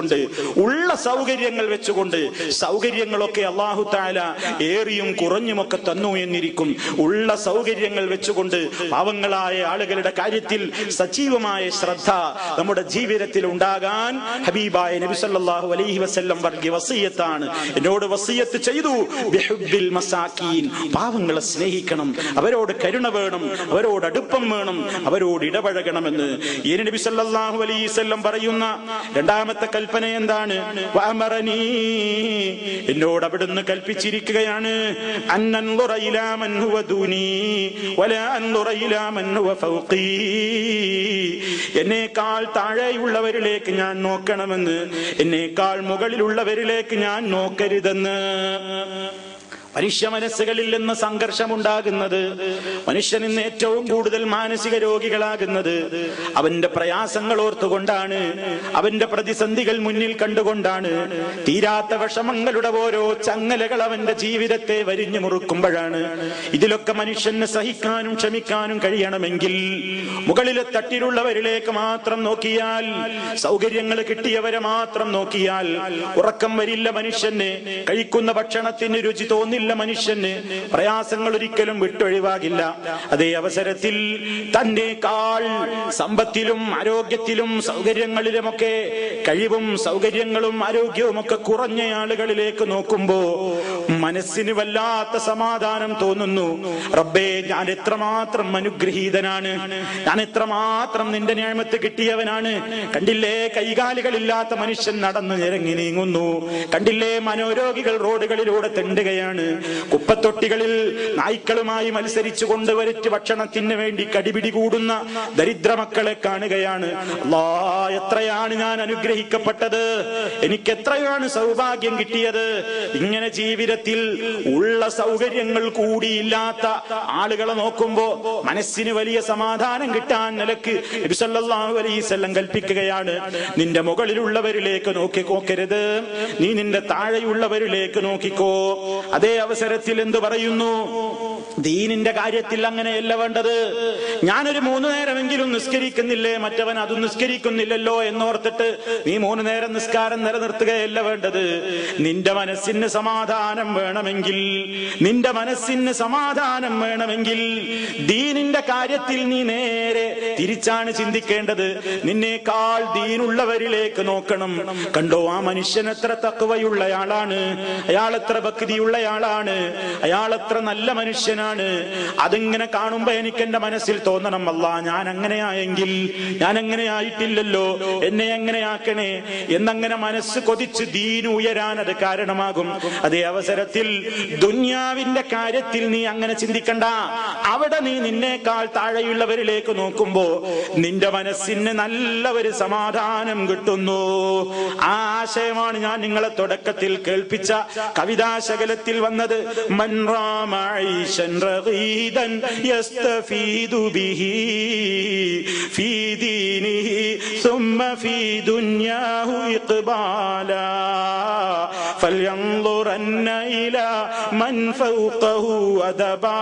വെച്ചുകൊണ്ട് സൗകര്യങ്ങളൊക്കെ അല്ലാഹു തആല ഏറിയും കുറഞ്ഞുമൊക്കെ തന്നു എന്നിരിക്കും. ഉള്ള സൗകര്യങ്ങൾ വെച്ചുകൊണ്ട് പാവങ്ങളായ ആളുകളുടെ കാര്യത്തിൽ സജീവമായ ശ്രദ്ധ നമ്മുടെ ജീവിതത്തിൽ ഉണ്ടാകാൻ ഹബീബായ നബി സല്ലല്ലാഹു അലൈഹി വസല്ലം വർഗ്യ വസിയത്താണ്. എന്നോട് വസിയത്ത് ചെയ്തു, ബിഹുബ്ബിൽ മസാകീൻ, പാവങ്ങളെ സ്നേഹിക്കണം, അവരോട് കരുണ വേണം, അവരോട് അടുപ്പം വേണം, അവരോട് ഇടപഴകണമെന്ന് നബി സല്ലല്ലാഹു അലൈഹി വസല്ലം പറയുന്ന രണ്ടാമത്തെ കൽപ്പന എന്താണ്? വഅമറനീ, എന്നോട് അവിടുന്ന് കൽപ്പിച്ചിരിക്കുകയാണ്, അൻനൻദുറ ഇലാ മൻ ഹുവ ദൂനി വലാ അൻദുറ ഇലാ മൻ ഹുവ ഫൗഖീ, എന്നേക്കാൾ താഴെയുള്ളവരിലേക്ക് ഞാൻ നോക്കണമെന്ന്, എന്നേക്കാൾ മുകളിലുള്ളവരിലേക്ക് ഞാൻ നോക്കരുതെന്ന്. മനുഷ്യ മനസ്സുകളിൽ നിന്ന് സംഘർഷമുണ്ടാകുന്നത്, മനുഷ്യൻ ഇന്ന് ഏറ്റവും കൂടുതൽ മാനസിക രോഗികളാകുന്നത് അവന്റെ പ്രയാസങ്ങൾ ഓർത്തുകൊണ്ടാണ്, അവന്റെ പ്രതിസന്ധികൾ മുന്നിൽ കണ്ടുകൊണ്ടാണ്. തീരാത്ത വിഷമങ്ങളുടെ ഓരോ ചങ്ങലകൾ അവന്റെ ജീവിതത്തെ വരിഞ്ഞു മുറുക്കുമ്പോഴാണ്. ഇതിലൊക്കെ മനുഷ്യന് സഹിക്കാനും ക്ഷമിക്കാനും കഴിയണമെങ്കിൽ മുകളിലെ തട്ടിലുള്ളവരിലേക്ക് മാത്രം നോക്കിയാൽ, സൗകര്യങ്ങൾ കിട്ടിയവരെ മാത്രം നോക്കിയാൽ ഉറക്കം വരില്ല മനുഷ്യന്, കഴിക്കുന്ന ഭക്ഷണത്തിന് രുചി തോന്നില്ല മനുഷ്യന്, പ്രയാസങ്ങൾ ഒരിക്കലും വിട്ടൊഴിവാകില്ല. അതേ അവസരത്തിൽ തന്നേക്കാൾ സമ്പത്തിലും ആരോഗ്യത്തിലും സൗകര്യങ്ങളിലുമൊക്കെ കഴിവും സൗകര്യങ്ങളും ആരോഗ്യവും ഒക്കെ കുറഞ്ഞ ആളുകളിലേക്ക് നോക്കുമ്പോ മനസ്സിന് വല്ലാത്ത സമാധാനം തോന്നുന്നു. റബ്ബേ, ഞാൻ എത്രമാത്രം അനുഗ്രഹീതനാണ്, ഞാൻ എത്രമാത്രം നിന്റെ നിഅമത്ത് കിട്ടിയവനാണ്. കണ്ടില്ലേ, കൈകാലുകളില്ലാത്ത മനുഷ്യൻ നടന്ന് ഇറങ്ങി നീങ്ങുന്നു. കണ്ടില്ലേ, മനോരോഗികൾ റോഡുകളിലൂടെ തെണ്ടുകയാണ്. കുപ്പത്തൊട്ടികളിൽ നായ്ക്കളുമായി മത്സരിച്ചു കൊണ്ടുവരറ്റ് ഭക്ഷണത്തിന് വേണ്ടി കടിപിടി കൂടുന്ന ദരിദ്ര മക്കളെ കാണുകയാണ്. അല്ലാ, എത്രയാണ് ഞാൻ അനുഗ്രഹിക്കപ്പെട്ടത്, എനിക്ക് എത്രയാണ് സൗഭാഗ്യം കിട്ടിയത്. ഇങ്ങനെ ജീവിതത്തിൽ ഉള്ള സൗകര്യങ്ങൾ കൂടിയില്ലാത്ത ആളുകളെ നോക്കുമ്പോ മനസ്സിന് വലിയ സമാധാനം കിട്ടാൻ നിലക്ക് നബി സല്ലല്ലാഹു അലൈഹി വസല്ലം കൽപ്പിക്കുകയാണ്, നിന്റെ മുകളിലുള്ളവരിലേക്ക് നോക്കരുത്, നീ നിന്റെ താഴെയുള്ളവരിലേക്ക് നോക്കിക്കോ. അതേ അവസരത്തിൽ എന്ത് പറയുന്നു? ദീനിന്റെ കാര്യത്തിൽ അങ്ങനെയല്ല വേണ്ടത്. ഞാനൊരു 3 നേരമെങ്കിലും നിസ്കരിക്കുന്നില്ലേ, മറ്റവൻ അതും നിസ്കരിക്കുന്നില്ലല്ലോ എന്നോർത്തിട്ട് നീ 3 നേരം നിസ്കാരം നിലനിർത്തുകയല്ല വേണ്ടത്. നിന്റെ മനസ്സിന് സമാധാനം വേണമെങ്കിൽ, ദീനിന്റെ കാര്യത്തിൽ നീ നേരെ തിരിച്ചാണ് ചിന്തിക്കേണ്ടത്. നിന്നേക്കാൾ ദീനുള്ളവരിലേക്ക് നോക്കണം. കണ്ടോ, ആ മനുഷ്യൻ എത്ര തഖ്വയുള്ളയാളാണ്, അയാൾ എത്ര ഭക്തിയുള്ളയാളാണ്, അയാൾ എത്ര നല്ല മനുഷ്യനാണ്. അതിങ്ങനെ കാണുമ്പോ എനിക്ക് എന്റെ മനസ്സിൽ തോന്നണം, അല്ലാ, ഞാൻ അങ്ങനെയായെങ്കിൽ, ഞാൻ അങ്ങനെ ആയിട്ടില്ലല്ലോ, എന്നെ എങ്ങനെയാക്കണേ എന്നങ്ങനെ മനസ്സ് കൊതിച്ച് ദീൻ ഉയരാൻ അത് കാരണമാകും. അതേ അവസരത്തിൽ ദുന്യാവിന്റെ കാര്യത്തിൽ നീ അങ്ങനെ ചിന്തിക്കണ്ട. അവിടെ നീ നിന്നേക്കാൾ താഴെയുള്ളവരിലേക്ക് നോക്കുമ്പോ നിന്റെ മനസ്സിന് നല്ല ഒരു സമാധാനം കിട്ടുന്നു. ആ ആശയമാണ് ഞാൻ നിങ്ങളെ തുടക്കത്തിൽ കേൾപ്പിച്ച കവിതാശകലത്തിൽ വന്നത്. മൻ റാമ ഐശൻ റഗീദൻ യസ്തഫീദു ബിഹി ഫീ ദീനിഹി സുമ്മ ഫീ ദുനിയാഹു ഇഖ്ബാലാ ഫൽയൻദുറന്ന ഇലാ മൻ ഫൗഖഹു അദബാ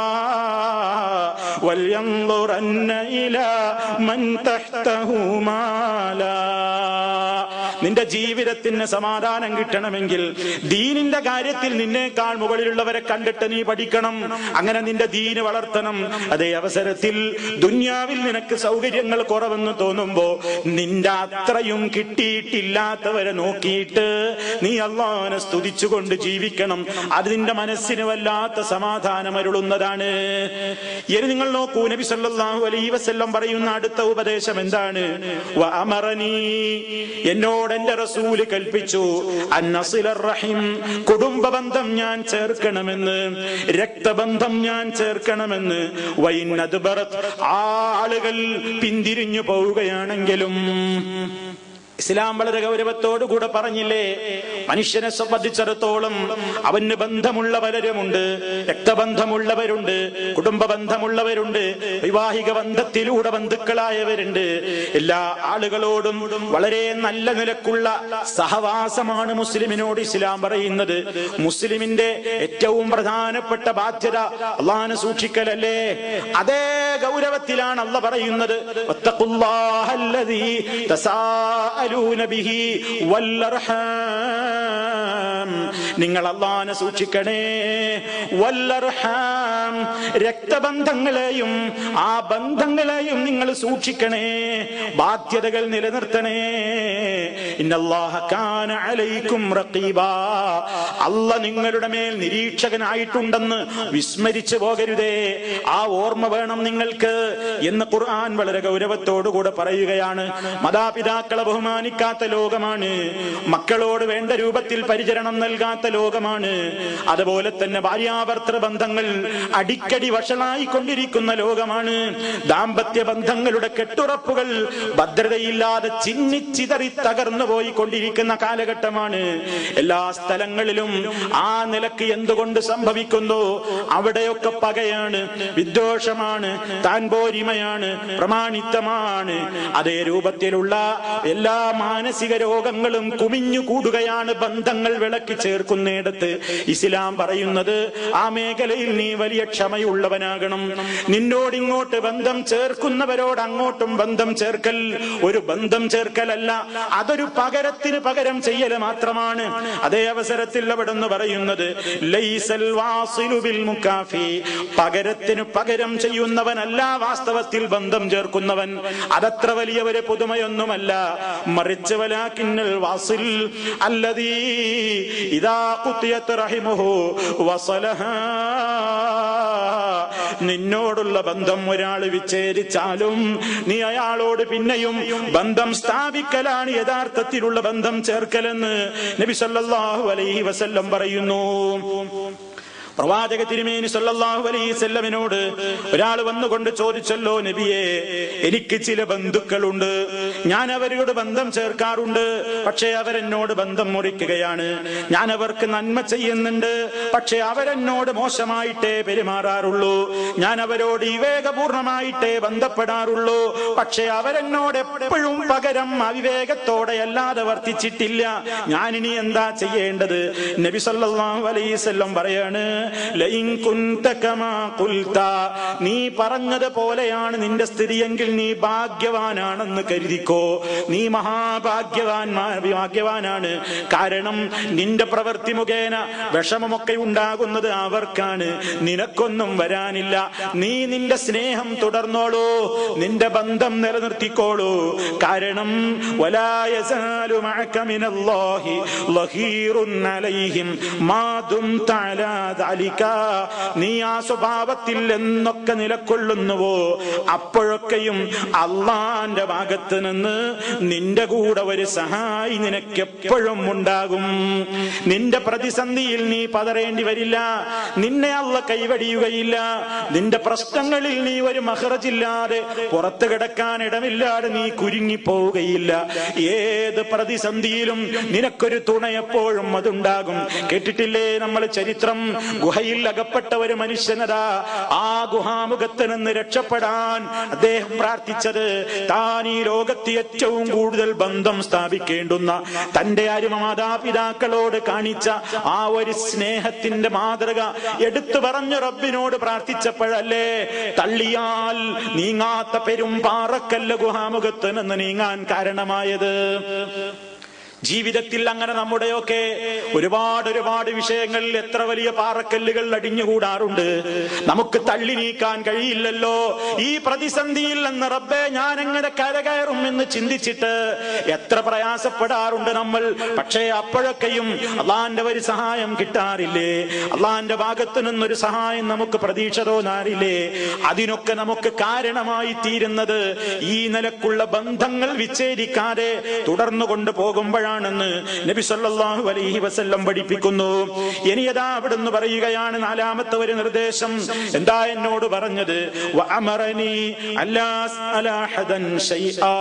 വൽയൻദുറന്ന ഇലാ മൻ തഹ്തഹു മാലാ. നിന്റെ ജീവിതത്തിന് സമാധാനം കിട്ടണമെങ്കിൽ ദീനിന്റെ കാര്യത്തിൽ നിന്നേക്കാൾ മുകളിലുള്ളവരെ കണ്ടിട്ട് നീ പഠിക്കണം. അങ്ങനെ നിന്റെ ദീന് വളർത്തണം. അതേ അവസരത്തിൽ ദുന്യാവിൽ നിനക്ക് സൗകര്യങ്ങൾ കുറവെന്ന് തോന്നുമ്പോ നിന്റെ അത്രയും കിട്ടിയിട്ടില്ലാത്തവരെ നോക്കിയിട്ട് നീ അല്ലാഹുവിനെ സ്തുതിച്ചുകൊണ്ട് ജീവിക്കണം. അത് നിന്റെ മനസ്സിന് വല്ലാത്ത സമാധാനം അരുളുന്നതാണ്. ഇനി നിങ്ങൾ നോക്കൂ, നബി സല്ലല്ലാഹു അലൈഹി വസല്ലം പറയുന്ന അടുത്ത ഉപദേശം എന്താണ്? വഅമറനീ, എന്നോട് എന്റെ റസൂല് കൽപ്പിച്ചു, അന്നസിലർ റഹിം, കുടുംബ ബന്ധം ഞാൻ ചേർക്കണമെന്ന്, രക്തബന്ധം ഞാൻ ചേർക്കണമെന്ന്. വൈനദ്ബറത്, ആ ആളുകൾ പിന്തിരിഞ്ഞു പോവുകയാണെങ്കിലും. ഇസ്ലാം വളരെ ഗൗരവത്തോടുകൂടെ പറഞ്ഞില്ലേ, മനുഷ്യനെ സംബന്ധിച്ചിടത്തോളം അവന് ബന്ധമുള്ള പലരുമുണ്ട്, രക്തബന്ധമുള്ളവരുണ്ട്, കുടുംബ ബന്ധമുള്ളവരുണ്ട്, വൈവാഹിക ബന്ധത്തിലൂടെ ബന്ധുക്കളായവരുണ്ട്. എല്ലാ ആളുകളോടും വളരെ നല്ല നിലക്കുള്ള സഹവാസമാണ് മുസ്ലിമിനോട് ഇസ്ലാം പറയുന്നത്. മുസ്ലിമിന്റെ ഏറ്റവും പ്രധാനപ്പെട്ട ബാധ്യത അല്ലാഹുവിനെ സൂക്ഷിക്കലല്ലേ? അതേ ഗൗരവത്തിലാണ് അല്ലാഹ് പറയുന്നത്. വത്തഖുല്ലാഹല്ലദീ തസാഅലൂന ബിഹി വല്ലർഹാം, നിങ്ങൾ അല്ലാഹുവിനെ സൂക്ഷിക്കണേ. വല്ലർഹാം, രക്തബന്ധങ്ങളെയും ആ ബന്ധങ്ങളെയും നിങ്ങൾ സൂക്ഷിക്കണേ, ബാധ്യതകൾ നിലനിർത്തണേ. ഇന്നല്ലാഹ കാന അലൈക്കും റഖീബാ, അല്ലാഹ് നിങ്ങളുടെ മേൽ നിരീക്ഷകനായിട്ടുണ്ടെന്ന് വിസ്മരിച്ചു പോകരുതേ. ആ ഓർമ്മ വേണം നിങ്ങൾക്ക് എന്ന് ഖുർആൻ വളരെ ഗൗരവത്തോടുകൂടെ പറയുകയാണ്. മാതാപിതാക്കളെ ബഹുമാനിക്കാത്ത ലോകമാണ്, മക്കളോട് വേണ്ട രൂപത്തിൽ പരിചരണം നൽകാത്ത ലോകമാണ്. അതുപോലെ തന്നെ ഭാര്യാഭർത്തൃ ബന്ധങ്ങൾ അടിക്കടി വഷളായിക്കൊണ്ടിരിക്കുന്ന ലോകമാണ്. ദാമ്പത്യ ബന്ധങ്ങളുടെ കെട്ടുറപ്പുകൾ ഭദ്രതയില്ലാതെ ചിന്നിച്ചിതറി തകർന്നു പോയിക്കൊണ്ടിരിക്കുന്ന കാലഘട്ടമാണ്. എല്ലാ സ്ഥലങ്ങളിലും ആ നിലക്ക് എന്തുകൊണ്ട് സംഭവിക്കുന്നു? അവിടെയൊക്കെ പകയാണ്, വിദ്വേഷമാണ്, താൻപോരിമയാണ്, പ്രമാണിത്തമാണ്. അതേ രൂപത്തിലുള്ള എല്ലാ മാനസിക രോഗങ്ങളും കുമിഞ്ഞു കൂടുകയാണ് ബന്ധങ്ങൾ വിളക്കി ചേർക്കുന്നിടത്ത്. ഇസ്ലാം പറയുന്നത് ആ മേഖലയിൽ നീ വലിയ ക്ഷമയുള്ളവനാകണം. നിന്നോടിങ്ങോട്ട് ബന്ധം ചേർക്കുന്നവരോട് അങ്ങോട്ടും ബന്ധം ചേർക്കൽ ഒരു ബന്ധം ചേർക്കലല്ല, അതൊരു പകരത്തിന് പകരം ചെയ്യൽ മാത്രമാണ്. അതേ അവസരത്തിൽ അവിടുന്ന് പറയുന്നത് ലൈസൽ വാസിലു ബിൽ മുകാഫി, പകരത്തിന് പകരം ചെയ്യുന്നവനല്ല വാസ്തവത്തിൽ ബന്ധം ചേർക്കുന്നവൻ. അതത്ര വലിയ ഒരു പുതുമയൊന്നുമല്ല. മറിച്ച് വലാകിന്നൽ വാസിൽ അല്ലദീ ഇദാ ഖുതിയത് റഹിമുഹു വസലഹാ, നിന്നോടുള്ള ബന്ധം ഒരാൾ വിച്ഛേദിച്ചാലും നീ അയാളോട് പിന്നെയും ബന്ധം സ്ഥാപിക്കലാണ് യഥാർത്ഥത്തിലുള്ള ബന്ധം ചേർക്കലെന്ന് നബി സല്ലല്ലാഹു അലൈഹി വസല്ലം പറയുന്നു. പ്രവാചക തിരുമേനി സല്ലല്ലാഹു അലൈഹി വസല്ലമിനോട് ഒരാൾ വന്നുകൊണ്ട് ചോദിച്ചല്ലോ, നബിയെ, എനിക്ക് ചില ബന്ധുക്കളുണ്ട്, ഞാൻ അവരോട് ബന്ധം ചേർക്കാറുണ്ട്, പക്ഷേ അവരെന്നോട് ബന്ധം മുറിക്കുകയാണ്. ഞാൻ അവർക്ക് നന്മ ചെയ്യുന്നുണ്ട്, പക്ഷേ അവരെന്നോട് മോശമായിട്ടേ പെരുമാറാറുള്ളൂ. ഞാൻ അവരോട് വിവേകപൂർണമായിട്ടേ ബന്ധപ്പെടാറുള്ളൂ, പക്ഷേ അവരെന്നോട് എപ്പോഴും പകരം അവിവേകത്തോടെ അല്ലാതെ വർത്തിച്ചിട്ടില്ല. ഞാനിനി എന്താ ചെയ്യേണ്ടത്? നബി സല്ലല്ലാഹു അലൈഹി വസല്ലം പറയാണ്, നീ പറഞ്ഞതുപോലെയാണ് നിന്റെ സ്ഥിതിയെങ്കിൽ നീ ഭാഗ്യവാനാണെന്ന് കരുതിക്കോ. നീ ഭാഗ്യവാനാണ്. കാരണം നിന്റെ പ്രവൃത്തി മുഖേന വിഷമമൊക്കെ ഉണ്ടാകുന്നത് അവർക്കാണ്, നിനക്കൊന്നും വരാനില്ല. നീ നിന്റെ സ്നേഹം തുടർന്നോളൂ, നിന്റെ ബന്ധം നിലനിർത്തിക്കോളൂ. കാരണം വലാ യസാലു മഅക മിനല്ലാഹി ലഹീറുൻ അലൈഹിം മാ ദുംത അലാ നീ ആ സ്വഭാവത്തിൽ എന്നൊക്കെ നിലകൊള്ളുന്നുവോ അപ്പോഴൊക്കെയും അള്ളാന്റെ ഭാഗത്ത് നിന്ന് നിന്റെ കൂടെ ഒരു സഹായി നിനക്കെപ്പോഴും ഉണ്ടാകും. നിന്റെ പ്രതിസന്ധിയിൽ നീ പതറേണ്ടി വരില്ല, നിന്നെ അള്ളാഹ് കൈവടിയുകയില്ല. നിന്റെ പ്രശ്നങ്ങളിൽ നീ ഒരു മഖ്റജില്ലാതെ പുറത്തു കിടക്കാൻ ഇടമില്ലാതെ നീ കുരുങ്ങിപ്പോവുകയില്ല. ഏത് പ്രതിസന്ധിയിലും നിനക്കൊരു തുണ എപ്പോഴും അതുണ്ടാകും. കേട്ടിട്ടില്ലേ നമ്മൾ ചരിത്രം? ഗുഹയിൽ അകപ്പെട്ട ഒരു മനുഷ്യനതാ ആ ഗുഹാമുഖത്ത് നിന്ന് രക്ഷപ്പെടാൻ അദ്ദേഹം പ്രാർത്ഥിച്ചത് താൻ ഈ ലോകത്ത് ഏറ്റവും കൂടുതൽ ബന്ധം സ്ഥാപിക്കേണ്ടുന്ന തന്റെ മാതാപിതാക്കളോട് കാണിച്ച ആ ഒരു സ്നേഹത്തിന്റെ മാതൃക എടുത്തു പറഞ്ഞു റബ്ബിനോട് പ്രാർത്ഥിച്ചപ്പോഴല്ലേ തള്ളിയാൽ നീങ്ങാത്ത പെരും പാറക്കല്ല് ഗുഹാമുഖത്ത് നിന്ന് നീങ്ങാൻ കാരണമായത്. ജീവിതത്തിൽ അങ്ങനെ നമ്മുടെയൊക്കെ ഒരുപാട് വിഷയങ്ങൾ, എത്ര വലിയ പാറക്കല്ലുകൾ അടിഞ്ഞുകൂടാറുണ്ട്. നമുക്ക് തള്ളി നീക്കാൻ കഴിയില്ലല്ലോ. ഈ പ്രതിസന്ധിയിൽ നിന്ന് റബ്ബേ ഞാൻ എങ്ങനെ കരകയറും എന്ന് ചിന്തിച്ചിട്ട് എത്ര പ്രയാസപ്പെടാറുണ്ട് നമ്മൾ. പക്ഷേ അപ്പോഴൊക്കെയും അള്ളാന്റെ ഒരു സഹായം കിട്ടാറില്ലേ? അള്ളാന്റെ ഭാഗത്തു നിന്നൊരു സഹായം നമുക്ക് പ്രതീക്ഷ തോന്നാറില്ലേ? അതിനൊക്കെ നമുക്ക് കാരണമായി തീരുന്നത് ഈ നിലക്കുള്ള ബന്ധങ്ങൾ വിച്ഛേദിക്കാതെ തുടർന്നു കൊണ്ടുപോകുമ്പോഴാണ് നബി സല്ലല്ലാഹു അലൈഹി വസല്ലം പഠിപ്പിക്കുന്നു. ഇനി അതാ അവിടുന്ന് പറയുകയാണ് നാലാമത്തെ ഒരു നിർദ്ദേശം. എന്താ എന്നോട് പറഞ്ഞത്? വഅമറനി അല്ലാ അസ്അല ഹദൻ ശൈആ,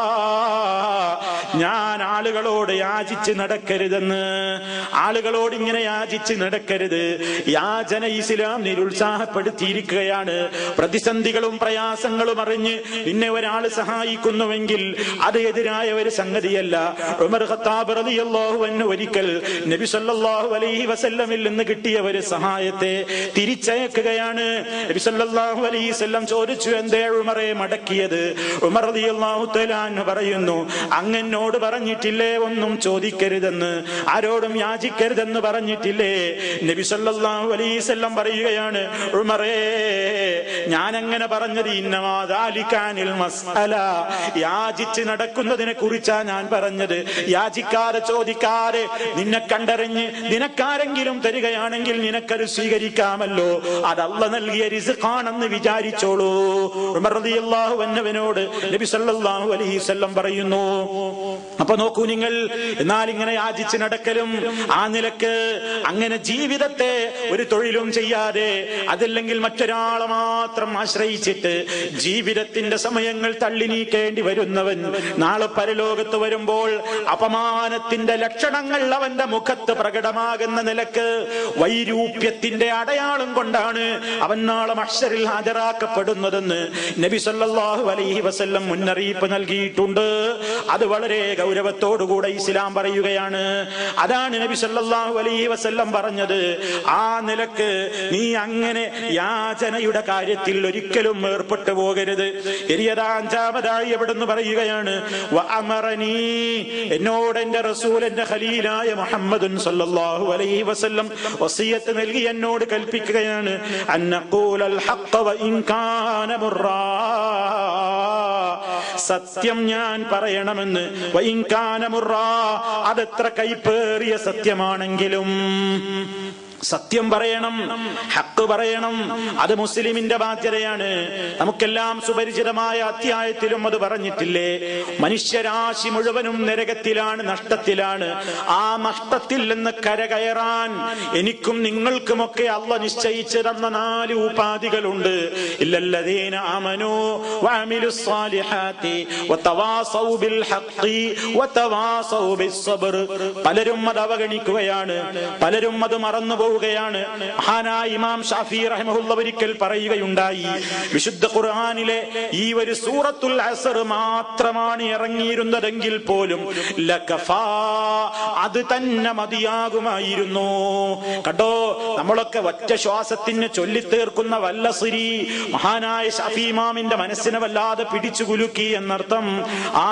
ഞാൻ ആളുകളോട് യാചിച്ച് നടക്കരുതെന്ന്. ആളുകളോട് ഇങ്ങനെ യാചിച്ച് നടക്കരുത്. യാചന ഇസ്ലാം നിരുത്സാഹപ്പെടുത്തിയിരിക്കുകയാണ്. പ്രതിസന്ധികളും പ്രയാസങ്ങളും അറിഞ്ഞ് പിന്നെ ഒരാൾ സഹായിക്കുന്നുവെങ്കിൽ അത് എതിരായ ഒരു സംഗതിയല്ല. ഉമർ ഖത്താബ് റളിയല്ലാഹു അൻഹു ഒരിക്കൽ നബി സല്ലല്ലാഹു അലൈഹി വസല്ലമിൽ നിന്ന് കിട്ടിയ ഒരു സഹായത്തെ തിരിച്ചയക്കുകയാണ്. നബി സല്ലല്ലാഹു അലൈഹി വസല്ലം ചോദിച്ചു, എന്തേ ഉമറെ മടക്കിയത്? ഉമർ റളിയല്ലാഹു തആല അൻഹു പറയുന്നു, അങ്ങനോട് പറഞ്ഞിട്ടില്ലേ ഒന്നും ചോദിക്കരുതെന്ന്, ആരോടും യാചിക്കരുതെന്ന് പറഞ്ഞിട്ടില്ലേ? നബി സല്ലല്ലാഹു അലൈഹി വസല്ലം പറയുകയാണ്, ഉമറേ, ഞാൻ അങ്ങനെ പറഞ്ഞത് ഇന്നമാ ദാലികാനിൽ മസ്അല, യാചിച്ച് നടക്കുന്നതിനെ കുറിച്ചാ ഞാൻ പറഞ്ഞത്. യാചിക്കാതെ ചോദിക്കാതെ നിന്നെ കണ്ടറിഞ്ഞ് നിനക്കാരെങ്കിലും തരികയാണെങ്കിൽ നിനക്കത് സ്വീകരിക്കാമല്ലോ, അത് അല്ലാഹ് നൽകിയ റിസ്ഖാണെന്ന് വിചാരിച്ചോളൂ. ഉമർ റളിയല്ലാഹു അൻഹുവിനോട് നബി സല്ലല്ലാഹു അലൈഹി വസല്ലം പറയുന്നു. അപ്പൊ നോക്കൂ നിങ്ങൾ, എന്നാൽ ഇങ്ങനെ യാചിച്ച് നടക്കലും ആ നിലക്ക് അങ്ങനെ ജീവിതത്തെ ഒരു തൊഴിലും ചെയ്യാതെ അതല്ലെങ്കിൽ മറ്റൊരാളെ മാത്രം ആശ്രയിച്ചിട്ട് ജീവിതത്തിന്റെ സമയങ്ങൾ തള്ളി നീക്കേണ്ടി വരുന്നവൻ നാളെ പരലോകത്ത് വരുമ്പോൾ അപമാനത്തിന്റെ ലക്ഷണങ്ങൾ അവന്റെ മുഖത്ത് പ്രകടമാകുന്ന നിലക്ക് വൈരൂപ്യത്തിന്റെ അടയാളം കൊണ്ടാണ് അവൻ നാളെ മഹ്ശറിൽ ഹാജരാക്കപ്പെടുന്നതെന്ന് നബി സല്ലല്ലാഹു അലൈഹി വസല്ലം മുന്നറിയിപ്പ് നൽകിയിട്ടുണ്ട്. അത് വളരെ ഗൗരവത്തോടുകൂടെ ഇസ്ലാം പറയുകയാണ്. അതാണ് നബി സല്ലല്ലാഹു അലൈഹി വസല്ലം പറഞ്ഞത്. ആ നിലക്ക് നീ അങ്ങനെ യാചനയുടെ കാര്യത്തിൽ ഒരിക്കലും ഏർപ്പെട്ടു പോകരുത്. അഞ്ചാമതായി എവിടെന്ന് പറയുകയാണ്, വഅമറനീ, എന്നോട് എന്റെ റസൂൽ എന്റെ ഖലീലായ മുഹമ്മദുൻ സല്ലല്ലാഹു അലൈഹി വസല്ലം വസിയത്ത് നൽകി എന്നോട് കൽപ്പിക്കുകയാണ്, അന്നഖൂലൽ ഹഖ് വഇൻ കാന മുറാ, സത്യം ഞാൻ പറയണമെന്ന്. വഇൻ കാന മുറാ, അതെത്ര കൈപ്പേറിയ സത്യമാണെങ്കിലും സത്യം പറയണം, ഹക്ക് പറയണം. അത് മുസ്ലിമിന്റെ ബാധ്യതയാണ്. നമുക്കെല്ലാം സുപരിചിതമായ അധ്യായത്തിലും അത് പറഞ്ഞിട്ടില്ലേ, മനുഷ്യരാശി മുഴുവനും നരകത്തിലാണ്, നഷ്ടത്തിലാണ്. ആ നഷ്ടത്തിൽ നിന്ന് കരകയറാൻ എനിക്കും നിങ്ങൾക്കുമൊക്കെ അല്ലാഹ് നിശ്ചയിച്ചു തന്ന 4 ഉപാധികളുണ്ട്. ഇല്ലല്ലദീന ആമനൂ വഅമിലുസ് സാലിഹാത്തി വതവാസൗ ബിൽ ഹഖ് വതവാസൗ ബിസ്സബ്ർ. പലരും അത് അവഗണിക്കുകയാണ്, പലരും അത് മറന്നു പോവുകയാണ്. മഹാനായ ഇമാം ഷാഫി റഹിമഹുല്ലാഹ് ഒരിക്കൽ പറയുകയുണ്ടായി, വിശുദ്ധ ഖുർആനിലെ ഈ ഒരു സൂറത്തുൽ അസ്ർ മാത്രമാണ് ഇറങ്ങിയിരുന്നതെങ്കിൽ പോലും ലകഫാ, അത് തന്നെ മതിയാകുമായിരുന്നു. കണ്ടോ, നമ്മളൊക്കെ ഒറ്റ ശ്വാസത്തിന് ചൊല്ലിത്തീർക്കുന്ന വല്ലസ്രി മഹാനായ ഷാഫി ഇമാമിന്റെ മനസ്സിനെ വല്ലാതെ പിടിച്ചു കുലുക്കി എന്നർത്ഥം. ആ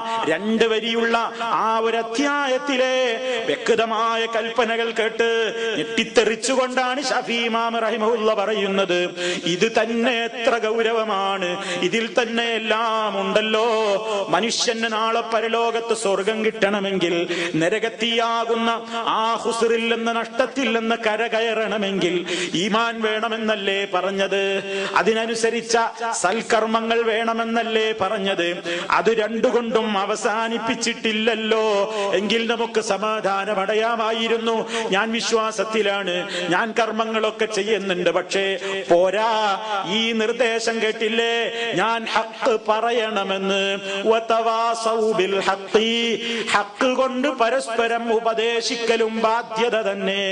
2 വരിയുള്ള ആ ഒരു അധ്യായത്തിലെ വ്യക്തമായ കൽപ്പനകൾ കേട്ട് ഞെട്ടിത്തെറിച്ചുകൊണ്ടാണ് ഷാഫി ഇമാം റഹിമഹുല്ലാഹ് പറയുന്നത്, ഇത് തന്നെ എത്ര ഗൗരവമാണ്, ഇതിൽ തന്നെ എല്ലാം ഉണ്ടല്ലോ. മനുഷ്യന് നാളെ പരലോകത്ത് സ്വർഗം കിട്ടണമെങ്കിൽ, നരകത്തിയാകുന്ന ആ ഹുസ്റിൽ നിന്ന്, നഷ്ടത്തിൽ നിന്ന് കരകയറണമെങ്കിൽ ഈമാൻ വേണമെന്നല്ലേ പറഞ്ഞത്? അതിനനുസരിച്ച സൽക്കർമ്മങ്ങൾ വേണമെന്നല്ലേ പറഞ്ഞത്? അത് 2 കൊണ്ടും അവസാനിപ്പിച്ചിട്ടില്ലല്ലോ. എങ്കിൽ നമുക്ക് സമാധാനമടയാമായിരുന്നു. ഞാൻ വിശ്വാസത്തിലാണ്, ഞാൻ കർമ്മങ്ങളൊക്കെ ചെയ്യുന്നുണ്ട്, പക്ഷേ പോരാ, ഈ നിർദ്ദേശം കേട്ടില്ലേ, ഞാൻ ഹക്ക് പറയണമെന്ന്. വതവാസൗ ബിൽ ഹഖ്, ഹക്ക് കൊണ്ട് പരസ്പരം ഉപദേശിക്കലും ബാധ്യത തന്നെ.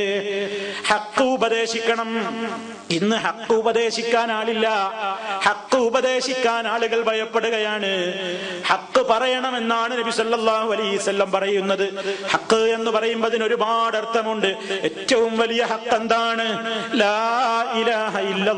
ഹക്ക് ഉപദേശിക്കണം. ഇന്ന് ഹക്ക് ഉപദേശിക്കാൻ ആളില്ല, ഹക്ക് ഉപദേശിക്കാൻ ആളുകൾ ഭയപ്പെടുകയാണ്. ഹക്ക് പറയണമെന്നാണ് നബി സല്ലല്ലാഹു അലൈഹി വസല്ലം പറയുന്നത്. ഹക്ക് എന്ന് പറയുമ്പോൾ അതിന് ഒരുപാട് അർത്ഥമുണ്ട്. ഏറ്റവും വലിയ ഹക്ക് എന്താണ്? ലാ ഇലാഹ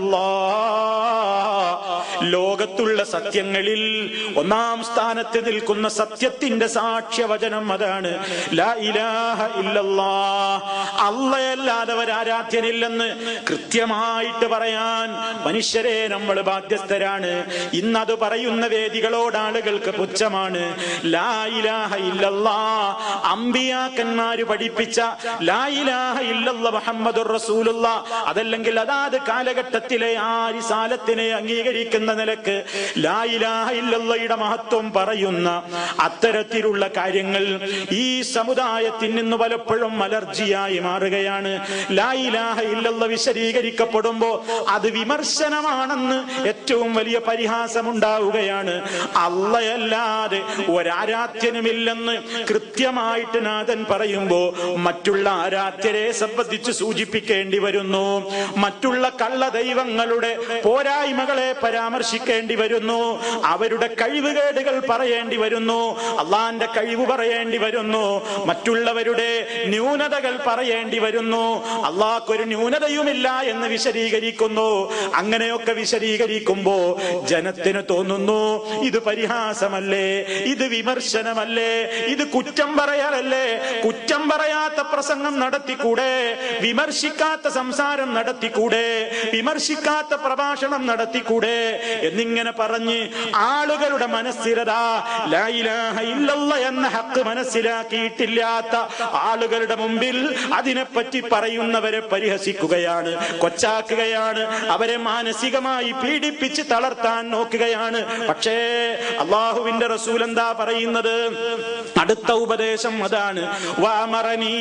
ഇല്ലല്ലാഹ്. ലോകത്തുള്ള സത്യങ്ങളിൽ 1-ാം സ്ഥാനത്ത് നിൽക്കുന്ന സത്യത്തിന്റെ സാക്ഷ്യവചനം അതാണ് ലാ ഇലാഹ ഇല്ലല്ലാഹ്. അല്ലാഹയല്ലാതെ ഒരാരാധ്യനില്ലെന്ന് കൃത്യമായിട്ട് പറയാൻ മനുഷ്യരെ നമ്മൾ ബാധ്യസ്ഥരാണ്. ഇന്നത് പറയുന്ന വേദികളോട് ആളുകൾക്ക് പുച്ഛമാണ്. ലാ ഇലാഹ ഇല്ലല്ലാഹ് അമ്പിയാക്കന്മാര് പഠിപ്പിച്ച ലാ ഇലാഹ ഇല്ലല്ലാഹ് മുഹമ്മദുർ റസൂലുള്ളാഹ്, അതല്ലെങ്കിൽ അതാത് കാലഘട്ടത്തിലെ ആ റിസാലത്തിനെ അംഗീകരിക്കുന്ന നിലക്ക് ലാ ഇലാഹ ഇല്ലല്ലാഹയുടെ മഹത്വം പറയുന്ന അത്തരത്തിലുള്ള കാര്യങ്ങൾ ഈ സമുദായത്തിൽ നിന്ന് പലപ്പോഴും അലർജിയായി മാറുകയാണ്. ലാ ഇലാഹ ഇല്ലല്ലാഹ് വിശദീകരിക്കപ്പെടുമ്പോ അത് വിമർശനമാണെന്ന് ഏറ്റവും വലിയ പരിഹാസം ഉണ്ടാവുകയാണ്. അല്ലാഹയല്ലാതെ ഒരാരാധ്യനുമില്ലെന്ന് കൃത്യമായിട്ട് നാഥൻ പറയുമ്പോ മറ്റുള്ള ആരാധ്യരെ സംബന്ധിച്ച് സൂചിപ്പിക്കേണ്ടി വരുന്നു. മറ്റുള്ള കള്ള ദൈവങ്ങളുടെ പോരായ്മകളെ പരാമർശിക്കും പരാമർശിക്കേണ്ടി വരുന്നു, അവരുടെ കഴിവുകേടുകൾ പറയേണ്ടി വരുന്നു, അള്ളാന്റെ കഴിവ് പറയേണ്ടി വരുന്നു, മറ്റുള്ളവരുടെ ന്യൂനതകൾ പറയേണ്ടി വരുന്നു, അള്ളാഹ്ക്കൊരു ന്യൂനതയുമില്ല എന്ന് വിശദീകരിക്കുന്നു. അങ്ങനെയൊക്കെ വിശദീകരിക്കുമ്പോ ജനത്തിന് തോന്നുന്നു ഇത് പരിഹാസമല്ലേ, ഇത് വിമർശനമല്ലേ, ഇത് കുറ്റം പറയലല്ലേ, കുറ്റം പറയാത്ത പ്രസംഗം നടത്തിക്കൂടെ, വിമർശിക്കാത്ത സംസാരം നടത്തിക്കൂടെ, വിമർശിക്കാത്ത പ്രഭാഷണം നടത്തിക്കൂടെ എന്നിങ്ങനെ പറഞ്ഞ് ആളുകളുടെ മനസ്സിലത ലാ ഇലാഹ ഇല്ലല്ലാഹ് എന്ന ഹക്ക് മനസ്സിലാക്കിയിട്ടില്ലാത്ത ആളുകളുടെ മുമ്പിൽ അതിനെപ്പറ്റി പറയുന്നവരെ പരിഹസിക്കുകയാണ്, കൊച്ചാക്കുകയാണ്, അവരെ മാനസികമായി പീഡിപ്പിച്ച് തളർത്താൻ നോക്കുകയാണ്. പക്ഷേ അള്ളാഹുവിന്റെ റസൂൽ എന്താ പറയുന്നത്? അടുത്ത ഉപദേശം അതാണ്. വഅമറനീ,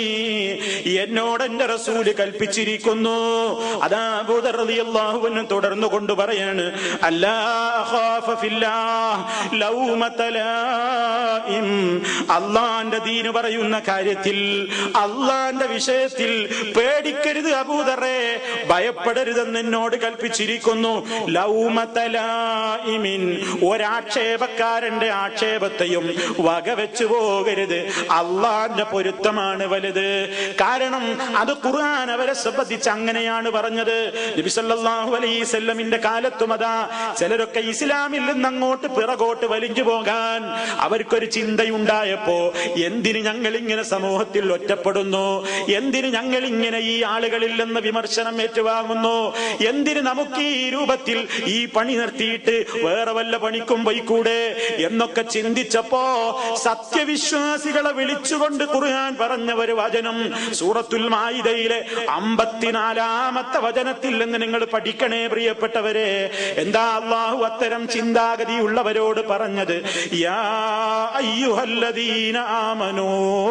എന്നോട് എന്റെ റസൂല് കൽപ്പിച്ചിരിക്കുന്നു. അതാ അബൂ ദർ റളിയല്ലാഹു അൻഹു തുടർന്നു കൊണ്ട് പറയാണ്, അല്ലാ അഖാഫ ഫില്ലാഹ് ലൗമത ലായിം. അള്ളാന്റെ ദീന് പറയുന്ന കാര്യത്തിൽ, അള്ളാന്റെ വിഷയത്തിൽ പേടിക്കരുത് അബൂദറേ, ഭയപ്പെടരുതെന്ന് എന്നോട് കൽപ്പിച്ചിരിക്കുന്നു. ലൗമത ലായിമിൻ, ഒരാക്ഷേപക്കാരന്റെ ആക്ഷേപത്തെയും വകവെച്ചു പോകരുത്. അള്ളാന്റെ പൊരുത്തമാണ് വലുത്. കാരണം അത് ഖുർആൻ അവരെ സംബന്ധിച്ച് അങ്ങനെയാണ് പറഞ്ഞത്. നബി സല്ലല്ലാഹു അലൈഹി വസല്ലമിന്റെ കാലത്തും അതാ ചിലരൊക്കെ ഇസ്ലാമിൽ നിന്ന് അങ്ങോട്ട് പിറകോട്ട് വലിഞ്ഞു പോകാൻ അവർക്കൊരു ചിന്തയുണ്ടായപ്പോ, എന്തിന് ഞങ്ങൾ ഇങ്ങനെ സമൂഹത്തിൽ ഒറ്റപ്പെടുന്നു, എന്തിന് ഞങ്ങൾ ഇങ്ങനെ ഈ ആളുകളിൽ നിന്ന് വിമർശനം ഏറ്റുവാങ്ങുന്നു, എന്തിന് നമുക്ക് ഈ രൂപത്തിൽ ഈ പണി നിർത്തിയിട്ട് വേറെ വല്ല പണിക്കും പോയിക്കൂടെ എന്നൊക്കെ ചിന്തിച്ചപ്പോ സത്യവിശ്വാസികളെ വിളിച്ചുകൊണ്ട് ഖുർആൻ പറഞ്ഞ ഒരു വചനം സൂറത്തുൽ മാഇദയിലെ 54-ാമത്തെ വചനത്തിൽ നിന്ന് നിങ്ങൾ പഠിക്കണേ പ്രിയപ്പെട്ടവരെ. എന്താ അല്ലാഹു അത്തരം ചിന്താഗതിയുള്ളവരോട് പറഞ്ഞത്? യാ അയ്യുഹല്ലദീന ആമനൂ,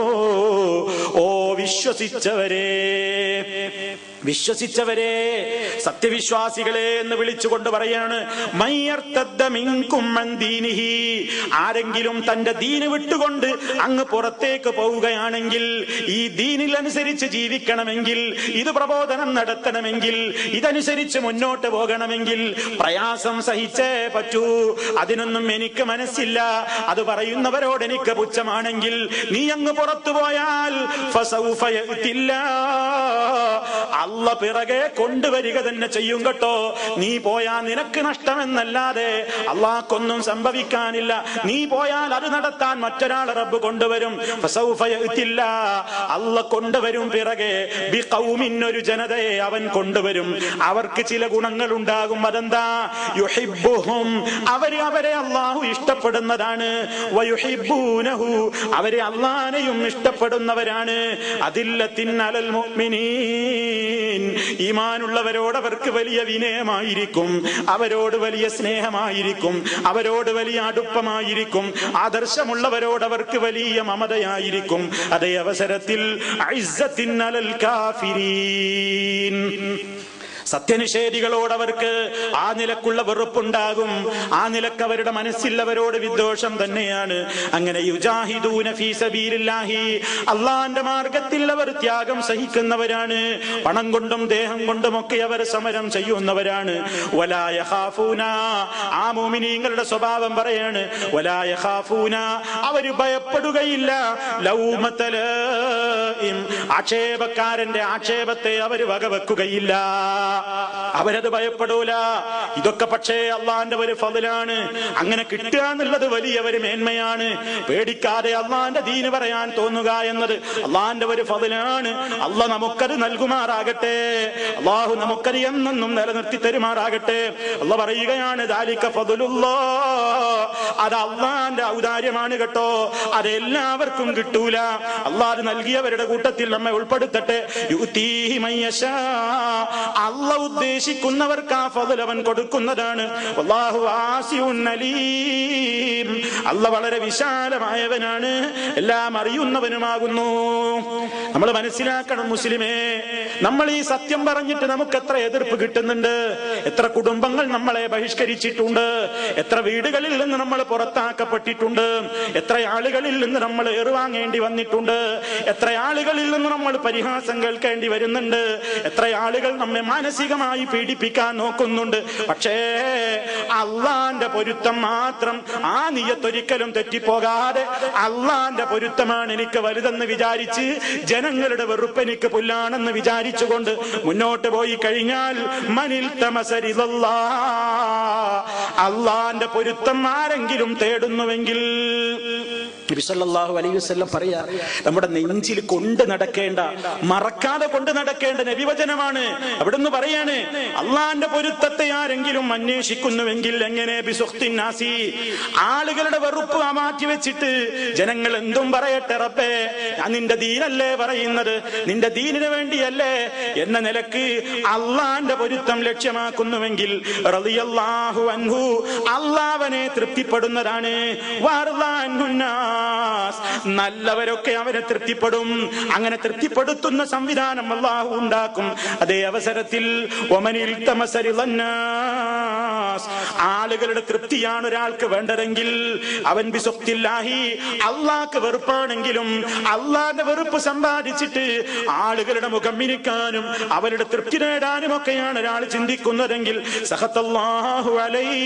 ഓ വിശ്വസിച്ചവരെ, വിശ്വസിച്ചവരെ, സത്യവിശ്വാസികളെ എന്ന് വിളിച്ചുകൊണ്ട് പറയാണ്. മയ്യർതദ്ദ മിൻകും അൻ ദീനിഹി, ആരെങ്കിലും തന്റെ ദീന് വിട്ടുകൊണ്ട് അങ്ങ് പുറത്തേക്ക് പോവുകയാണെങ്കിൽ, ഈ ദീനിൽ അനുസരിച്ച് ജീവിക്കണമെങ്കിൽ, ഇത് പ്രബോധനം നടത്തണമെങ്കിൽ, ഇതനുസരിച്ച് മുന്നോട്ട് പോകണമെങ്കിൽ പ്രയാസം സഹിച്ചേ പറ്റൂ. അതിനൊന്നും എനിക്ക് മനസ്സില്ല, അത് പറയുന്നവരോട് എനിക്ക് പുച്ഛമാണെങ്കിൽ നീ അങ്ങ് പുറത്തു പോയാൽ ഫസൗഫ യഅ്തില്ലാഹ്, അള്ള പിറകെ കൊണ്ടുവരിക തന്നെ ചെയ്യും കേട്ടോ. നീ പോയാ നിനക്ക് നഷ്ടമെന്നല്ലാതെ അള്ളാഹ്ക്കൊന്നും സംഭവിക്കാനില്ല. നീ പോയാൽ അത് നടത്താൻ മറ്റൊരാൾ റബ്ബ് കൊണ്ടുവരും. ഫസൗഫ യഅ്തില്ലാഹ്, അള്ള കൊണ്ടുവരും പിറകെ. ബിഖൗമിൻ, ഒരു ജനതയെ അവൻ കൊണ്ടുവരും. അവർക്ക് ചില ഗുണങ്ങൾ ഉണ്ടാകും. അതെന്താ? യുഹിബ്ബുഹും, അവരെ അള്ളാഹു ഇഷ്ടപ്പെടുന്നതാണ്. വയുഹിബ്ബൂനഹു, അവരെ അള്ളാനെയും ഇഷ്ടപ്പെടുന്നവരാണ്. അദില്ലത്തിൻ അലൽ മുഅ്മിനീൻ, ഈമാനുള്ളവരോട് അവർക്ക് വലിയ വിനയമായിരിക്കും, അവരോട് വലിയ സ്നേഹമായിരിക്കും, അവരോട് വലിയ അടുപ്പമായിരിക്കും. ആദർശമുള്ളവരോട് അവർക്ക് വലിയ മമതയായിരിക്കും. അതേ അവസരത്തിൽ ഇസ്സത്തിൻ അലൽ കാഫിരീൻ, സത്യനിഷേധികളോട് അവർക്ക് ആ നിലക്കുള്ള വെറുപ്പുണ്ടാകും. ആ നിലക്ക് അവരുടെ മനസ്സിൽ അവരോട് വിദ്വേഷം തന്നെയാണ്. അങ്ങനെ യുജാഹിദൂന ഫീ സബീലില്ലാഹി, അള്ളാന്റെ മാർഗത്തിൽ അവർ ത്യാഗം സഹിക്കുന്നവരാണ്. പണം കൊണ്ടും ദേഹം കൊണ്ടുമൊക്കെ അവർ സമരം ചെയ്യുന്നവരാണ്. വലാ യഖാഫൂന, ആ മുഅ്മിനീങ്ങളുടെ സ്വഭാവം പറയാണ്. വലാ യഖാഫൂന, അവർ ഭയപ്പെടുകയില്ല. ലൗമത ലായിം, ആക്ഷേപക്കാരന്റെ ആക്ഷേപത്തെ അവർ വകവെക്കുകയില്ല, അവരത് ഭയപ്പെടൂല. ഇതൊക്കെ പക്ഷേ അള്ളാന്റെ ഒരു ഫضലാണ്. അങ്ങനെ കിട്ടുക എന്നുള്ളത് വലിയ ഒരു മേന്മയാണ്. പേടിക്കാതെ അള്ളാന്റെ ദീന് പറയാൻ തോന്നുക എന്നത് അള്ളാന്റെ ഒരു ഫضലാണ്. അള്ളാഹ് നമുക്കത് നൽകുമാറാകട്ടെ. അള്ളാഹു നമുക്കത് എന്നും നിലനിർത്തി തരുമാറാകട്ടെ. അള്ളാഹ് പറയുകയാണ്, ദാലിക ഫضലുല്ലാഹ്, അത് അള്ളാന്റെ ഔദാര്യമാണ് കേട്ടോ. അതെല്ലാവർക്കും കിട്ടൂല. അള്ളാഹ് നൽകിയവരുടെ കൂട്ടത്തിൽ നമ്മെ ഉൾപ്പെടുത്തട്ടെ. യുതീഹി മയ്യശാ, അള്ളാഹ് ഉദ്ദേശിക്കുന്നവർക്ക് ആ ഫضൽ അവൻ കൊടുക്കുന്നതാണ്. വല്ലാഹു വാസിഉൻ അലീം, അല്ലാഹ് വളരെ വിശാലമായവനാണ്, എല്ലാം അറിയുന്നവനുമാകുന്നു. നമ്മൾ മനസ്സിലാക്കണം മുസ്ലിമേ, നമ്മൾ ഈ സത്യം പറഞ്ഞിട്ട് നമുക്ക് എത്ര എതിർപ്പ് കിട്ടുന്നുണ്ട്. എത്ര കുടുംബങ്ങൾ നമ്മളെ ബഹിഷ്കരിച്ചിട്ടുണ്ട്. എത്ര വീടുകളിൽ നിന്ന് നമ്മൾ പുറത്താക്കപ്പെട്ടിട്ടുണ്ട്. എത്ര ആളുകളിൽ നിന്ന് നമ്മൾ ഏറുവാങ്ങേണ്ടി വന്നിട്ടുണ്ട്. എത്ര ആളുകളിൽ നിന്ന് നമ്മൾ പരിഹാസം കേൾക്കേണ്ടി വരുന്നുണ്ട്. എത്ര ആളുകൾ നമ്മെ മാനസികമായി പീഡിപ്പിക്കാൻ നോക്കുന്നുണ്ട്. പക്ഷേ അള്ളാന്റെ പൊരുത്തം മാത്രം, ആ നിയ്യത്തൊരിക്കലും തെറ്റിപ്പോകാതെ അള്ളാന്റെ പൊരുത്തമാണ് എനിക്ക് വലുതെന്ന് വിചാരിച്ച് ജനങ്ങളുടെ വെറുപ്പ് എനിക്ക് പുല്ലാണെന്ന് വിചാരിച്ചുകൊണ്ട് മുന്നോട്ട് പോയി കഴിഞ്ഞാൽ മനിൽ തമസരിദല്ലാ, അള്ളാന്റെ പൊരുത്തം ആരെങ്കിലും തേടുന്നുവെങ്കിൽ നബി സല്ലല്ലാഹു അലൈഹി വസല്ലം പറയാ, നമ്മുടെ നെഞ്ചിൽ കൊണ്ട് നടക്കേണ്ട, മറക്കാതെ കൊണ്ട് നടക്കേണ്ട നബിവചനമാണ്. അവിടുന്ന് പറയാണ്, അള്ളാന്റെ പൊരുത്തത്തെ ആരെങ്കിലും അന്വേഷിക്കുന്നുവെങ്കിൽ എങ്ങനെ ബിസുഖ്തിൻ നാസി, ആളുകളുടെ വെറുപ്പ് മാറ്റിവെച്ചിട്ട് ജനങ്ങൾ എന്തും പറയട്ടെ റബ്ബേ, ഞാൻ നിന്റെ ദീനല്ലേ പറയുന്നത്, നിന്റെ ദീനിന് വേണ്ടിയല്ലേ എന്ന നിലക്ക് അള്ളാന്റെ പൊരുത്തം ലക്ഷ്യമാക്കുന്നുവെങ്കിൽ റളിയല്ലാഹു അൻഹു, അള്ളാഹുവിനെ തൃപ്തിപ്പെടുന്നതാണ്. നല്ലവരൊക്കെ അവരെ തൃപ്തിപ്പെടും. അങ്ങനെ തൃപ്തിപ്പെടുത്തുന്ന സംവിധാനം അള്ളാഹു ഉണ്ടാക്കും. അതേ അവസരത്തിൽ ആളുകളുടെ തൃപ്തിയാണ് ഒരാൾക്ക് വേണ്ടതെങ്കിൽ അവൻ ബിസുഖ്തില്ലാഹി, അള്ളാഹ്ക്ക് വെറുപ്പാണെങ്കിലും അള്ളാഹുവിന്റെ വെറുപ്പ് സമ്പാദിച്ചിട്ട് ആളുകളുടെ മുഖം മിനിക്കാനും അവരുടെ തൃപ്തി നേടാനും ഒക്കെയാണ് ഒരാൾ ചിന്തിക്കുന്നതെങ്കിൽ സഖത്തല്ലാഹു അലൈഹി,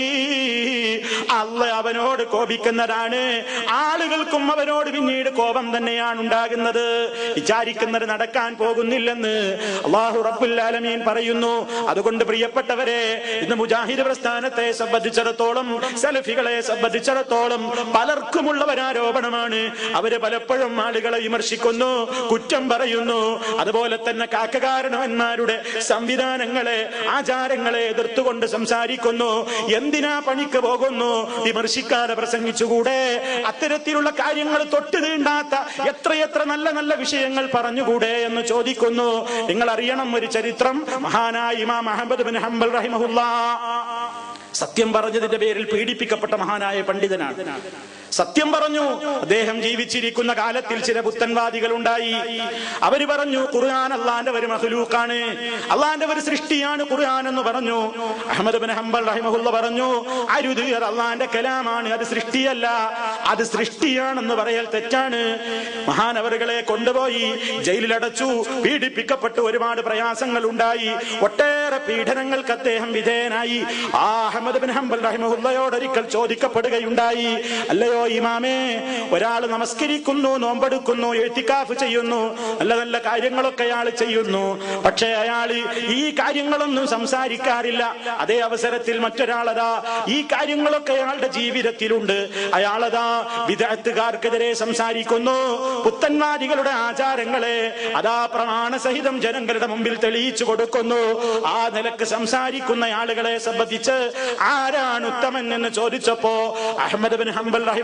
അള്ളാഹ് അവനോട് കോപിക്കുന്നതാണ്. ആളുകൾക്കും അവനോട് പിന്നീട് കോപം തന്നെയാണ് ഉണ്ടാകുന്നത്. വിചാരിക്കുന്നത് നടക്കാൻ പോകുന്നില്ലെന്ന് അല്ലാഹു റബ്ബുൽ ആലമീൻ പറയുന്നു. അതുകൊണ്ട് പ്രിയപ്പെട്ടവരെ, ഇന്ന് മുജാഹിദ് പ്രസ്ഥാനത്തെ സംബന്ധിച്ചിടത്തോളം, സലഫികളെ സംബന്ധിച്ചിടത്തോളം പലർക്കുമുള്ള ഒരാരോപണമാണ്. അവര് പലപ്പോഴും ആളുകളെ വിമർശിക്കുന്നു, കുറ്റം പറയുന്നു. അതുപോലെ തന്നെ കാക്കകാരണവന്മാരുടെ സംവിധാനങ്ങളെ, ആചാരങ്ങളെ എതിർത്തുകൊണ്ട് സംസാരിക്കുന്നു. എന്തിനാ പണിക്ക് പോകുന്നു? വിമർശിക്കാതെ പ്രസംഗിച്ചുകൂടെ? അത്തരത്തിലുള്ള കാര്യങ്ങൾ തൊട്ട് തീണ്ടാത്ത എത്രയെത്ര നല്ല നല്ല വിഷയങ്ങൾ പറഞ്ഞുകൂടെ എന്ന് ചോദിക്കുന്നു. നിങ്ങൾ അറിയണം ഒരു ചരിത്രം. മഹാനായ ഇമാം അഹ്മദ് ബിൻ ഹംബൽ റഹിമഹുല്ലാഹ് സത്യം പറഞ്ഞതിന്റെ പേരിൽ പീഡിപ്പിക്കപ്പെട്ട മഹാനായ പണ്ഡിതനാണ്. സത്യം പറഞ്ഞു. അദ്ദേഹം ജീവിച്ചിരിക്കുന്ന കാലത്തിൽ ചില പുത്തൻവാദികൾ ഉണ്ടായി. അവര് പറഞ്ഞു ഖുർആൻ അള്ളാന്റെ ഒരു മഖ്ലൂഖാണ്, അള്ളാന്റെ ഒരു സൃഷ്ടിയാണ് ഖുർആൻ എന്ന് പറഞ്ഞു. അഹ്മദ് ബിൻ ഹംബൽ റഹിമഹുല്ലാഹ് പറഞ്ഞു, അരുത്, അത് അള്ളാന്റെ കലാമാണ്, അത് സൃഷ്ടിയല്ല, അത് സൃഷ്ടിയാണെന്ന് പറയൽ തെറ്റാണ്. മഹാനവറുകളെ കൊണ്ടുപോയി ജയിലിലടച്ചു, പീഡിപ്പിക്കപ്പെട്ടു, ഒരുപാട് പ്രയാസങ്ങൾ ഉണ്ടായി, ഒട്ടേറെ പീഡനങ്ങൾക്ക് അദ്ദേഹം വിധേയനായി. ആ അഹ്മദ് ബിൻ ഹംബൽ റഹിമഹുല്ലാഹയോട് ഒരിക്കൽ ചോദിക്കപ്പെടുകയുണ്ടായി, അല്ലയോ ഇമാമേ, ഒരാൾ നമസ്കരിക്കുന്നു, നോമ്പെടുക്കുന്നു, ഇഅ്തികാഫ് ചെയ്യുന്നു, നല്ല നല്ല കാര്യങ്ങളൊക്കെ അയാൾ ചെയ്യുന്നു, പക്ഷേ അയാൾ ഈ കാര്യങ്ങളൊന്നും സംസാരിക്കാറില്ല. അതേ അവസരത്തിൽ മറ്റൊരാളതാ ഈ കാര്യങ്ങളൊക്കെ അയാളുടെ ജീവിതത്തിലുണ്ട്. അയാളതാ ബിദ്അത്തുകാർക്കെതിരെ സംസാരിക്കുന്നു, പുത്തൻവാദികളുടെ ആചാരങ്ങളെ അതാ പ്രമാണസഹിതം ജനങ്ങളുടെ മുമ്പിൽ തെളിയിച്ചു കൊടുക്കുന്നു. ആ നിലക്ക് സംസാരിക്കുന്ന ആളുകളെ സംബന്ധിച്ച് ആരാണ് ഉത്തമൻ എന്ന് ചോദിച്ചപ്പോ അഹ്മദ് ബിൻ ഹംബൽ റഹിമഹുല്ലാഹ്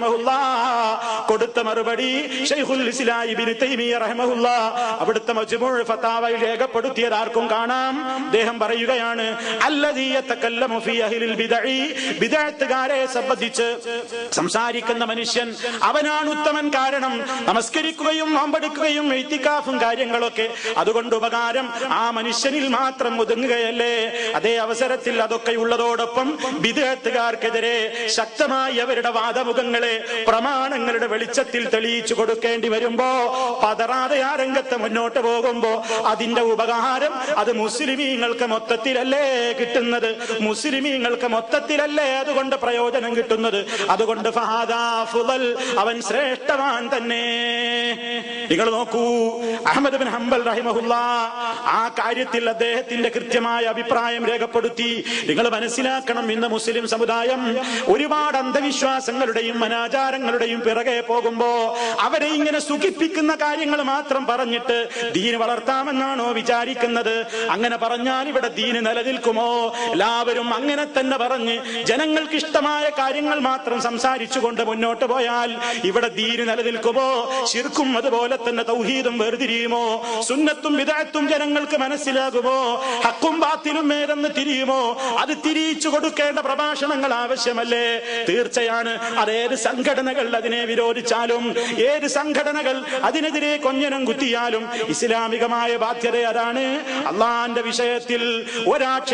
കൊടുത്ത മറുപടി ശൈഖുൽ ഇസ്ലാം ഇബ്നു തൈമിയ്യ റഹിമഹുല്ലാഹ് അവിടുത്തെ മജ്മൂഉ ഫതാവയിൽ രേഖപ്പെടുത്തിയത് ആർക്കും കാണാം. അദ്ദേഹം പറയുകയാണ്, അല്ലദീ യതകല്ലമു ഫീ അഹ്ലിൽ ബിദ്അഇ, ബിദ്അത്തുകാരെ സംബന്ധിച്ച് സംസാരിക്കുന്ന മനുഷ്യൻ അവനാണ് ഉത്തമൻ. കാരണം നമസ്കരിക്കുകയും നോമ്പെടുക്കുകയും ഇഅ്തികാഫും കാര്യങ്ങളൊക്കെ അതുകൊണ്ട് ഉപകാരം ആ മനുഷ്യനിൽ മാത്രം ഒതുങ്ങുകയല്ലേ. അതേ അവസരത്തിൽ അതൊക്കെ ഉള്ളതോടൊപ്പം ബിദ്അത്തുകാർക്കെതിരെ ശക്തമായി അവരുടെ വാദമുഖങ്ങളെ പ്രമാണങ്ങളുടെ വെളിച്ചത്തിൽ തെളിയിച്ചു കൊടുക്കേണ്ടി വരുമ്പോ പതറാതെ ആ രംഗത്ത് മുന്നോട്ട് പോകുമ്പോ അതിന്റെ ഉപകാരം അത് മുസ്ലിമീങ്ങൾക്ക് മൊത്തത്തിലല്ലേ കിട്ടുന്നത്, മുസ്ലിമീങ്ങൾക്ക് മൊത്തത്തിലല്ലേ അതുകൊണ്ട് പ്രയോജനം കിട്ടുന്നത്. അതുകൊണ്ട് ഫഹാദാ അഫ്ളൽ, അവൻ ശ്രേഷ്ഠവാൻ തന്നെ. നിങ്ങൾ നോക്കൂ, അഹ്മദ് ബിൻ ഹംബൽ റഹിമഹുല്ലാഹ് ആ കാര്യത്തിൽ അദ്ദേഹത്തിന്റെ കൃത്യമായ അഭിപ്രായം രേഖപ്പെടുത്തി. നിങ്ങൾ മനസ്സിലാക്കണം, ഇന്ന് മുസ്ലിം സമുദായം ഒരുപാട് അന്ധവിശ്വാസങ്ങളുടെയും അനാചാരങ്ങളുടെയും പിറകെ പോകുമ്പോ അവരെ ഇങ്ങനെ സുഖിപ്പിക്കുന്ന കാര്യങ്ങൾ മാത്രം പറഞ്ഞിട്ട് ദീന് വളർത്താമെന്നാണോ വിചാരിക്കുന്നത്? അങ്ങനെ പറഞ്ഞാൽ ഇവിടെ ദീന് നിലനിൽക്കുമോ? എല്ലാവരും അങ്ങനെ തന്നെ പറഞ്ഞ് ജനങ്ങൾക്ക് ഇഷ്ടമായ കാര്യങ്ങൾ മാത്രം സംസാരിച്ചുകൊണ്ട് മുന്നോട്ട് പോയാൽ ഇവിടെ ദീന് നിലനിൽക്കുമോ? ശിർക്കും അതുപോലെ തന്നെ തൗഹീദും വേർതിരിയുമോ? സുന്നത്തും ബിദ്അത്തും ജനങ്ങൾക്ക് മനസ്സിലാകുമോ? ഹക്കും ബാത്തിലും ഏതെന്ന് തിരിയുമോ? അത് തിരിച്ചു കൊടുക്കേണ്ട പ്രഭാഷണങ്ങൾ ആവശ്യമല്ലേ? തീർച്ചയാണ്. അതേത് സംഘടനകൾ അതിനെ വിരോധിച്ചാലും, ഏത് സംഘടനകൾ അതിനെതിരെ കൊഞ്ഞനം കുത്തിയാലും ഇസ്ലാമികമായ ബാധ്യത അതാണ്. അള്ളാന്റെ വിഷയത്തിൽ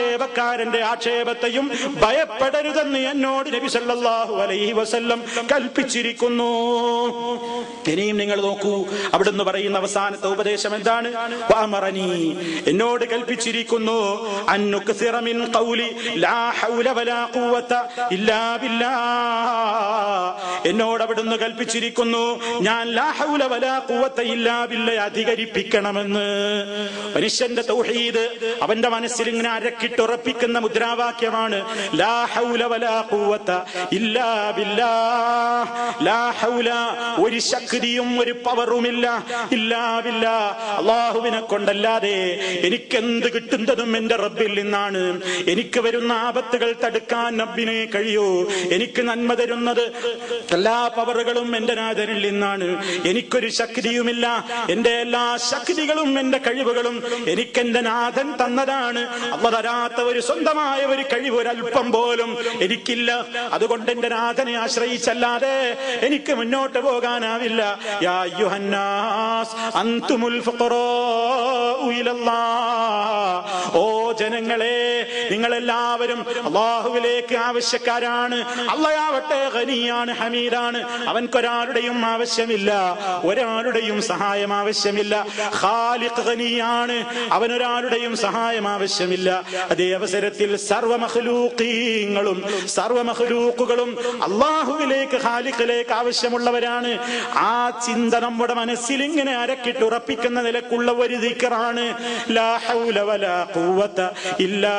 ഒരാക്ഷേപക്കാരന്റെ ആക്ഷേപത്തെയും ഭയപ്പെടരുതെന്ന് എന്നോട് നബി സല്ലല്ലാഹു അലൈഹി വസല്ലം കൽപ്പിച്ചിരിക്കുന്നു. ഇനിയും നിങ്ങൾ നോക്കൂ, അവിടുന്ന് പറയുന്ന അവസാനത്തെ ഉപദേശം എന്താണ്? വഅമറനി, എന്നോട് കൽപ്പിച്ചിരിക്കുന്നു, അന്നുക്സിറ മിൻ ഖൗലി ലാ ഹൗല വലാ ഖുവത ഇല്ലാ ബില്ലാഹ്. എന്നോട് അവിടുന്ന് കൽപ്പിച്ചിരിക്കുന്നു ഞാൻ ലാ ഹൗല വലാ ഖുവത ഇല്ലാ ബില്ലാഹ് അധികരിപ്പിക്കണമെന്ന്. മനുഷ്യന്റെ തൗഹീദ് അവന്റെ മനസ്സിൽ ഇങ്ങനെ അരക്കിട്ടുറപ്പിക്കുന്ന മുദ്രാവാക്യമാണ് ലാ ഹൗല വലാ ഖുവത ഇല്ലാ ബില്ലാഹ്. ലാ ഹൗല, ഒരു ശക്തിയും ഒരു പവറുമില്ല, ഇല്ലാ ബില്ലാഹ്, അല്ലാഹുവിനെ കൊണ്ടല്ലാതെ എനിക്കെന്ത് കിട്ടുന്നതും എന്റെ റബ്ബിൽ നിന്നാണ്. എനിക്ക് വരുന്ന ആപത്തുകൾ തടുക്കാൻ റബ്ബിനെ കഴിയൂ. എനിക്ക് നന്മ തരുന്നത് എല്ലാ പവറുകളും എന്റെ നാഥനിൽ നിന്നാണ്. എനിക്കൊരു ശക്തിയുമില്ല, എന്റെ എല്ലാ ശക്തികളും എന്റെ കഴിവുകളും എനിക്കെന്റെ നാഥൻ തന്നതാണ്. അല്ലാഹു തരാത്ത ഒരു സ്വന്തമായ ഒരു കഴിവ് ഒരല്പം പോലും എനിക്കില്ല. അതുകൊണ്ട് എന്റെ നാഥനെ ആശ്രയിച്ചല്ലാതെ എനിക്ക് മുന്നോട്ട് പോകാനാവില്ല. യാ അയ്യുഹന്നാസ് അൻതുമുൽ ഫഖറാഉ ഇലല്ലാഹ്. ഓ ജനങ്ങളെ, നിങ്ങളെല്ലാവരും അല്ലാഹുവിലേക്ക് ആവശ്യക്കാരാണ്. അല്ലാഹുവട്ടെ ഗനിയാണ്, ഹമീദാണ്. അവൻക്കൊരാളുടെയും ആവശ്യമില്ല, ഒരാളുടെയും സഹായം ആവശ്യമില്ല. ഖാലിഖ് ഗനിയാണ്, അവനൊരാളുടെയും സഹായം ആവശ്യമില്ല. അതേ അവസരത്തിൽ സർവമഖ്ലൂഖീങ്ങളും സർവമഖ്ലൂഖുകളും അല്ലാഹുവിലേക്ക്, ഖാലിഖിലേക്ക് ആവശ്യമുള്ളവരാണ്. ആ ചിന്ത നമ്മുടെ മനസ്സിൽ ഇങ്ങനെ അരക്കിട്ടുറപ്പിക്കുന്ന നിലക്കുള്ള ഒരു ദിക്റാണ് ലാ ഹൗല വലാ ഖുവത ഇല്ലാ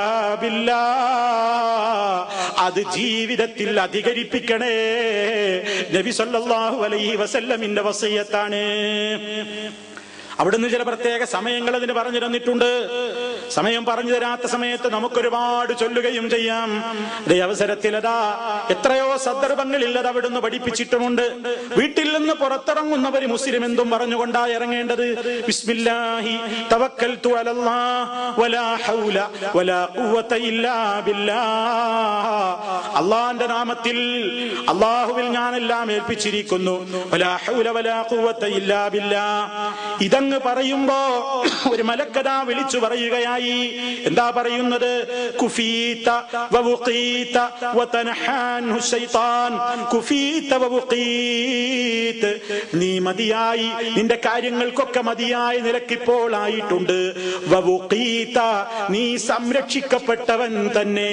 ബില്ലാഹ്. അത് ജീവിതത്തിൽ അധികരിപ്പിക്കണേ. നബി സല്ലല്ലാഹു അലൈഹി വസല്ലമിന്റെ വസിയത്താണ്. അവിടുന്ന് ചില പ്രത്യേക സമയങ്ങൾ അതിന് പറഞ്ഞു തന്നിട്ടുണ്ട്. സമയം പറഞ്ഞു തരാത്ത സമയത്ത് നമുക്കൊരുപാട് ചൊല്ലുകയും ചെയ്യാം. അതേ അവസരത്തിൽ അതാ എത്രയോ സന്ദർഭങ്ങളിൽ അത് അവിടുന്ന് പഠിപ്പിച്ചിട്ടുമുണ്ട്. വീട്ടിൽ നിന്ന് പുറത്തിറങ്ങുന്നവർ മുസ്ലിം എന്തും പറഞ്ഞുകൊണ്ടാ ഇറങ്ങേണ്ടത്. ബിസ്മില്ലാഹി തവക്കൽതു അലല്ലാഹ് വലാ ഹൗല വലാ ഖുവത ഇല്ലാ ബില്ലാഹ്. അല്ലാഹുവിന്റെ നാമത്തിൽ, അല്ലാഹുവിൽ ഞാനെല്ലാം ഏൽപ്പിച്ചിരിക്കുന്നു. വലാ ഹൗല വലാ ഖുവത ഇല്ലാ ബില്ലാഹ്. ഇതങ്ങ് പറയുമ്പോ ഒരു മലക്കതാ വിളിച്ചു പറയുകയായി. എന്താ പറയുന്നത്? കുഫീത വവുഖീത വതനഹാൻഹു ശൈത്താൻ. കുഫീത വവുഖീത, നീ മതിയായി, നിന്റെ കാര്യങ്ങൾക്കൊക്കെ മതിയായ നിലക്കിപ്പോൾ ആയിട്ടുണ്ട്. വവുഖീത, നീ സംരക്ഷിക്കപ്പെട്ടവൻ തന്നെ.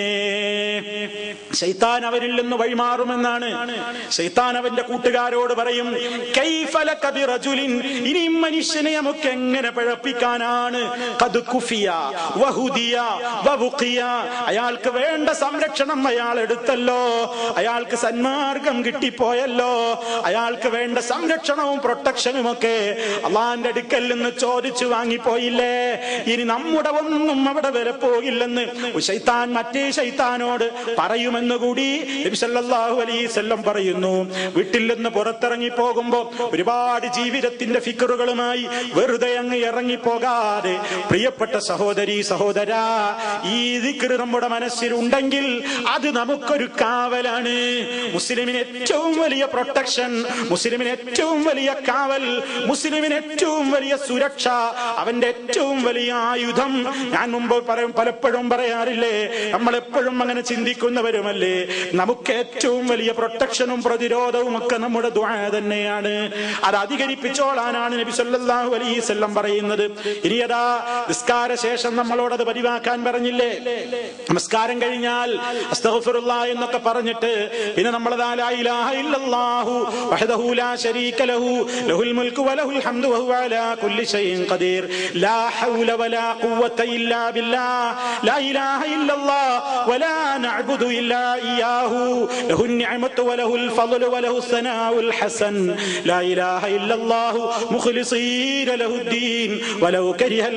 ശൈത്താൻ അവരിൽ നിന്ന് വഴിമാറുമെന്നാണ്. ശൈത്താൻ അവന്റെ കൂട്ടുകാരോട് പറയും, കൈഫ ലക ബിറജുലിൻ, ഇനി മനുഷ്യനെ നമുക്ക് എങ്ങനെ പഴപ്പിക്കാനാണ്? ഖദ് കുഫിയ വഹുദിയ വവുഖിയ, അയാൾക്ക് വേണ്ട സംരക്ഷണം അയാൾ എടുത്തല്ലോ, അയാൾക്ക് സന്മാർഗം കിട്ടിപ്പോയല്ലോ, അയാൾക്ക് വേണ്ട സംരക്ഷണവും പ്രൊട്ടക്ഷനും ഒക്കെ അള്ളാന്റെ അടുക്കൽ നിന്ന് ചോദിച്ചു വാങ്ങിപ്പോയില്ലേ, ഇനി നമ്മുടെ ഒന്നും അവിടെ വില പോകില്ലെന്ന് ശൈത്താൻ മറ്റേ ശൈത്താനോട് പറയുമെന്നുകൂടി നബി സല്ലല്ലാഹു അലൈഹി വസല്ലം പറയുന്നു. വീട്ടിൽ നിന്ന് പുറത്തിറങ്ങി പോകുമ്പോ ഒരുപാട് ജീവിതത്തിന്റെ ഫിക്റുകളുമായി വെറുതെ അങ്ങ് ഇറങ്ങിപ്പോകാതെ, പ്രിയപ്പെട്ട സഹോദരി സഹോദരാ, ഈ ദിക്ർ നമ്മുടെ മനസ്സിലുണ്ടെങ്കിൽ അത് നമുക്കൊരു കാവലാണ്. മുസ്ലിമിന് ഏറ്റവും വലിയ പ്രൊട്ടക്ഷൻ, മുസ്ലിമിന് ഏറ്റവും വലിയ കാവൽ, മുസ്ലിമിന് ഏറ്റവും വലിയ സുരക്ഷ, അവന്റെ ഏറ്റവും വലിയ ആയുധം. ഞാൻ മുമ്പ് പലപ്പോഴും പറയാറില്ലേ, നമ്മളെപ്പോഴും അങ്ങനെ ചിന്തിക്കുന്നവരുമല്ലേ, നമുക്ക് ഏറ്റവും വലിയ പ്രൊട്ടക്ഷനും പ്രതിരോധവും ഒക്കെ നമ്മുടെ ദുആ തന്നെയാണ്. അത് അധികരിപ്പിച്ചോളാനാണ് നബി സല്ലല്ലാഹു അലൈഹി വസല്ലം പറയുന്നത്. ഇനി അതാ നിസ്കാര ശേഷം നമ്മളോട് അത് പതിവാക്കാൻ പറഞ്ഞില്ലേ. നമസ്കാരം കഴിഞ്ഞാൽ അസ്തഗ്ഫിറുല്ലാഹ് എന്നൊക്കെ പറഞ്ഞിട്ട് പിന്നെ നമ്മൾ ലാ ഇലാഹ ഇല്ലല്ലാഹു വഹ്ദഹു ലാ ശരീക ലഹു ലഹുൽ മുൽക്കു വലഹുൽ ഹംദു വഹുവ അലാ കുല്ലി ഷൈഇൻ ഖദീർ ലാ ഹൗല വലാ ഖുവത ഇല്ലാ ബില്ലാഹ് ലാ ഇലാഹ ഇല്ലല്ലാഹ് വലാ നഅ്ബുദു ഇല്ലാ ഇയ്യാഹു ലഹുൻ നിഅമതു വലഹുൽ ഫളു വലഹുസ് സനാഉൽ ഹസൻ ലാ ഇലാഹ ഇല്ലല്ലാഹു മുഖ്ലിസീന ലഹുദ്ദീൻ വലൗ കരിഹൽ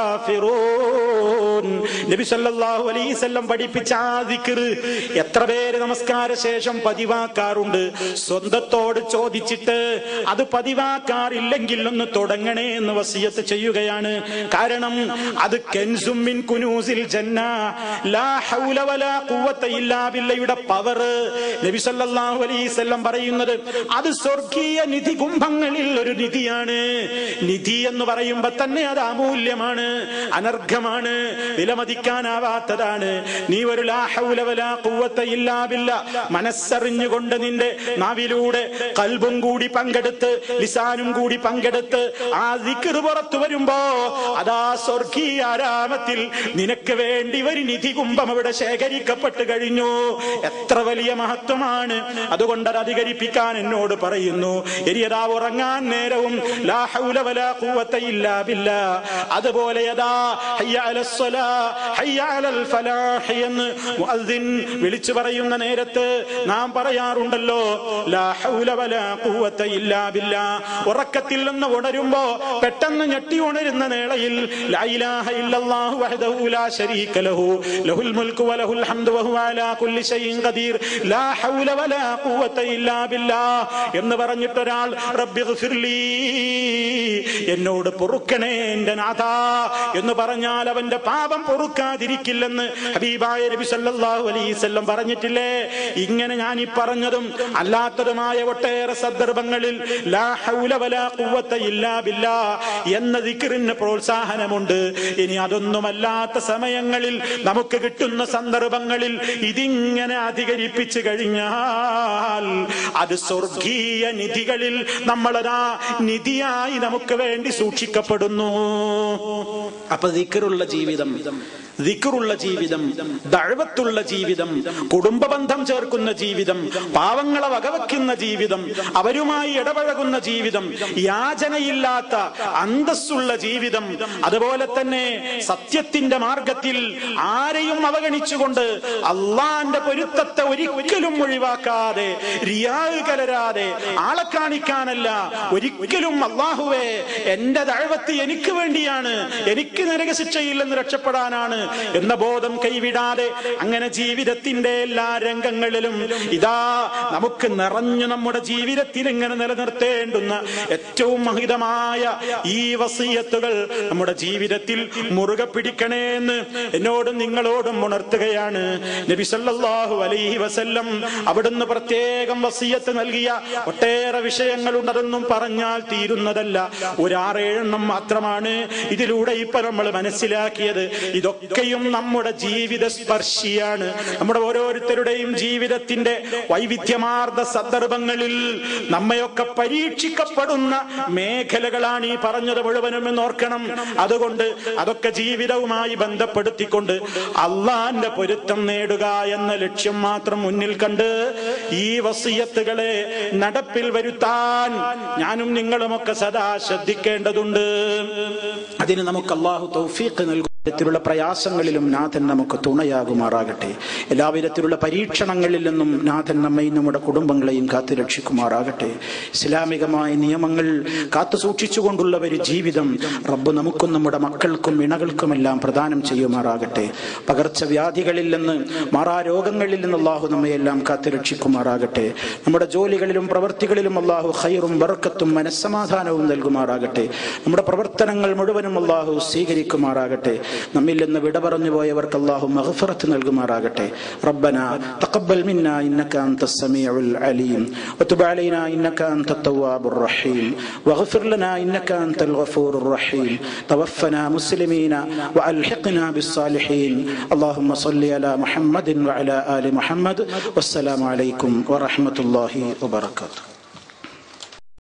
കാഫിറൂൻ. നബി സല്ലല്ലാഹു അലൈഹി വസല്ലം പഠിപ്പിച്ച ആ ദിക്ർ എത്ര പേര് നമസ്കാര ശേഷം പതിവാക്കാറുണ്ട്? സ്വന്തത്തോട് ചോദിച്ചിട്ട് അത് പതിവാക്കാറില്ലെങ്കിൽ ഒന്ന് തുടങ്ങണേ എന്ന് വസിയത്ത് ചെയ്യുകയാണ്. കാരണം അത് കൻസും മിൻ കുനൂസിൽ ജന്ന, ലാ ഹൗല വലാ ഖുവത ഇല്ലാ ബില്ലയുടെ പവർ നബി സല്ലല്ലാഹു അലൈഹി വസല്ലം പറയുന്നത് അത് സ്വർഗീയ നിധി കുംഭങ്ങളിൽ ഒരു നിധിയാണ്. നിധി എന്ന് പറയുമ്പോ തന്നെ അത് അമൂല്യമാണ്, അനർഘ ദുർമാർഗമാണ്, വിലമതിക്കാനാവാത്തതാണ്. നീ ഒരു ലാ ഹൗല വലാ ഖുവത ഇല്ലാ ബില്ലാ മനസ്സറിഞ്ഞുകൊണ്ട് നിന്റെ നാവിലൂടെ ഖൽബും കൂടി പങ്കെടുത്ത് ലിസാനും കൂടി പങ്കെടുത്ത് ആ ദിക്ർ പുറത്തു വരുമ്പോ അതാ സ്വർഗീയ ആരാമത്തിൽ നിനക്ക് വേണ്ടി ഒരു നിധി കുംഭം അവിടെ ശേഖരിക്കപ്പെട്ട് കഴിഞ്ഞു. എത്ര വലിയ മഹത്വമാണ്! അതുകൊണ്ട് അത് അധികരിപ്പിക്കാൻ എന്നോട് പറയുന്നു. ഇനിയതാ ഉറങ്ങാൻ നേരവും ലാ ഹൗല വലാ ഖുവത ഇല്ലാ ബില്ലാ, അതുപോലെ യദാ ഹയ്യ അലസ് സ്വലാ ഹയ്യ അലൽ ഫലാഹ് എന്ന് മുഅദ്ദിൻ വിളിച്ചു പറയുന്ന നേരത്ത് നാം പറയാറുണ്ടല്ലോ, ലാ ഹൗല വലാ ഖുവത ഇല്ലാ ബില്ലാ. ഉറക്കത്തിൽ നിന്ന് ഉണരുമ്പോ പെട്ടെന്ന് ഞെട്ടി ഉണരുന്ന വേളയിൽ ലാ ഇലാഹ ഇല്ലല്ലാഹു വഹ്ദഹു ലാ ശരീക ലഹു ലഹുൽ മുൽക്കു വലഹുൽ ഹംദു വഹുവ അലാ കുല്ലി ശൈഇൻ ഖദീർ ലാ ഹൗല വലാ ഖുവത ഇല്ലാ ബില്ലാ എന്ന് പറഞ്ഞിട്ട് ഒരാൾ റബ്ബിഗ്ഫിർലി, എന്നോട് പൊറുക്കണേ എന്റെ നാഥാ എന്ന് പറഞ്ഞാൽ അവന്റെ പാപം പൊറുക്കാതിരിക്കില്ലെന്ന് ഹബീബായ നബി സല്ലല്ലാഹു അലൈഹി വസല്ലം പറഞ്ഞിട്ടില്ലേ? ഇങ്ങനെ ഞാൻ ഈ പറഞ്ഞതും അല്ലാത്തതുമായ ഒട്ടേറെ സന്ദർഭങ്ങളിൽ ലാ ഹൗല വലാ ഖുവത ഇല്ലാ ബില്ലാ എന്ന ദിക്റിന് പ്രോത്സാഹനമുണ്ട്. ഇനി അതൊന്നുമല്ലാത്ത സമയങ്ങളിൽ നമുക്ക് കിട്ടുന്ന സന്ദർഭങ്ങളിൽ ഇതിങ്ങനെ അധികരിപ്പിച്ചു കഴിഞ്ഞാൽ അത് സ്വർഗീയ നിധികളിൽ നമ്മളതാ നിധിയായി നമുക്ക് വേണ്ടി സൂക്ഷിക്കപ്പെടുന്നു. അപ്പൊ ദിക്റുള്ള ജീവിതം, ദിക്റുള്ള ജീവിതം, ദഅവത്തുള്ള ജീവിതം, കുടുംബ ബന്ധം ചേർക്കുന്ന ജീവിതം, പാവങ്ങളെ വകവയ്ക്കുന്ന ജീവിതം, അവരുമായി ഇടപഴകുന്ന ജീവിതം, യാചനയില്ലാത്ത അന്തസ്സുള്ള ജീവിതം, അതുപോലെ തന്നെ സത്യത്തിന്റെ മാർഗത്തിൽ ആരെയും അവഗണിച്ചുകൊണ്ട് അള്ളാന്റെ പൊരുത്തത്തെ ഒരിക്കലും ഒഴിവാക്കാതെ റിയാ കലരാതെ ആളെ കാണിക്കാനല്ല, ഒരിക്കലും അല്ലാഹുവേ എന്റെ ദഅവത്ത് എനിക്ക് വേണ്ടിയാണ്, എനിക്ക് നരകശിക്ഷയിൽ നിന്ന് രക്ഷപ്പെടാനാണ് എന്ന ബോധം കൈവിടാതെ അങ്ങനെ ജീവിതത്തിന്റെ എല്ലാ രംഗങ്ങളിലും ഇതാ നമുക്ക് നിറഞ്ഞു നമ്മുടെ ജീവിതത്തിൽ ഇങ്ങനെ നിലനിർത്തേണ്ടുന്ന ഏറ്റവും മഹിതമായ ഈ വസിയത്തുകൾ നമ്മുടെ ജീവിതത്തിൽ മുറുകെ പിടിക്കണേ എന്ന് എന്നോടും നിങ്ങളോടും ഉണർത്തുകയാണ്. നബി സല്ലല്ലാഹു അലൈഹി വസല്ലം അവിടുന്ന് പ്രത്യേകം വസിയത്ത് നൽകിയ ഒട്ടേറെ വിഷയങ്ങളുണ്ട്. അതൊന്നും പറഞ്ഞാൽ തീരുന്നതല്ല. ഒരു 6-7 മാത്രമാണ് ഇതിലൂടെ ഇപ്പൊ നമ്മൾ മനസ്സിലാക്കിയത്. ഇതൊക്കെയും നമ്മുടെ ജീവിത സ്പർശിയാണ്. നമ്മുടെ ഓരോരുത്തരുടെയും ജീവിതത്തിന്റെ വൈവിധ്യമാർന്ന സന്ദർഭങ്ങളിൽ നമ്മയൊക്കെ പരീക്ഷിക്കപ്പെടുന്ന മേഖലകളാണ് ഈ പറഞ്ഞത് മുഴുവനും എന്ന് ഓർക്കണം. അതുകൊണ്ട് അതൊക്കെ ജീവിതവുമായി ബന്ധപ്പെടുത്തിക്കൊണ്ട് അള്ളാന്റെ പൊരുത്തം നേടുക എന്ന ലക്ഷ്യം മാത്രം മുന്നിൽ കണ്ട് ഈ വസിയത്തുകളെ നടപ്പിൽ വരുത്താൻ ഞാനും നിങ്ങളുമൊക്കെ സദാ ശ്രദ്ധിക്കേണ്ടതുണ്ട്. അതിന് നമുക്ക് അല്ലാഹു തൗഫീഖ് നൽകും. വിധത്തിലുള്ള പ്രയാസങ്ങളിലും നാഥൻ നമുക്ക് തുണയാകുമാറാകട്ടെ. എല്ലാവിധത്തിലുള്ള പരീക്ഷണങ്ങളിൽ നിന്നും നാഥൻ നമ്മയും നമ്മുടെ കുടുംബങ്ങളെയും കാത്തു രക്ഷിക്കുമാറാകട്ടെ. ഇസ്ലാമികമായ നിയമങ്ങൾ കാത്തു സൂക്ഷിച്ചുകൊണ്ടുള്ള ഒരു ജീവിതം റബ്ബ് നമുക്കും നമ്മുടെ മക്കൾക്കും ഇണകൾക്കുമെല്ലാം പ്രദാനം ചെയ്യുമാറാകട്ടെ. പകർച്ചവ്യാധികളിൽ നിന്ന്, മാറാരോഗങ്ങളിൽ നിന്ന് അല്ലാഹു നമ്മയെല്ലാം കാത്തു രക്ഷിക്കുമാറാകട്ടെ. നമ്മുടെ ജോലികളിലും പ്രവൃത്തികളിലും അല്ലാഹു ഖൈറും ബർക്കത്തും മനസ്സമാധാനവും നൽകുമാറാകട്ടെ. നമ്മുടെ പ്രവർത്തനങ്ങൾ മുഴുവനും അല്ലാഹു സ്വീകരിക്കുമാറാകട്ടെ. നമ്മിൽ നിന്ന് വിട പറഞ്ഞു പോയവർക്ക് അല്ലാഹു മഗ്ഫിറത്ത് നൽകുമാറാകട്ടെ. റബ്ബനാ തഖബ്ബൽ മിന്നാ ഇന്നക അൻതസ് സമീഉൽ അലീം വതുബ് അലൈനാ ഇന്നക അൻതത് തവ്വാബുർ റഹീം വഗ്ഫിർ ലനാ ഇന്നക അൻതൽ ഗഫൂറുർ റഹീം തവഫനാ മുസ്ലിമീന വഅൽഹിഖ്നാ ബിസ്സാലിഹീൻ. അല്ലാഹുമ്മ സ്വല്ലി അലാ മുഹമ്മദിൻ വഅലാ ആലി മുഹമ്മദ്. വസ്സലാമു അലൈക്കും വറഹ്മത്തുള്ളാഹി വബറകാതുഹു.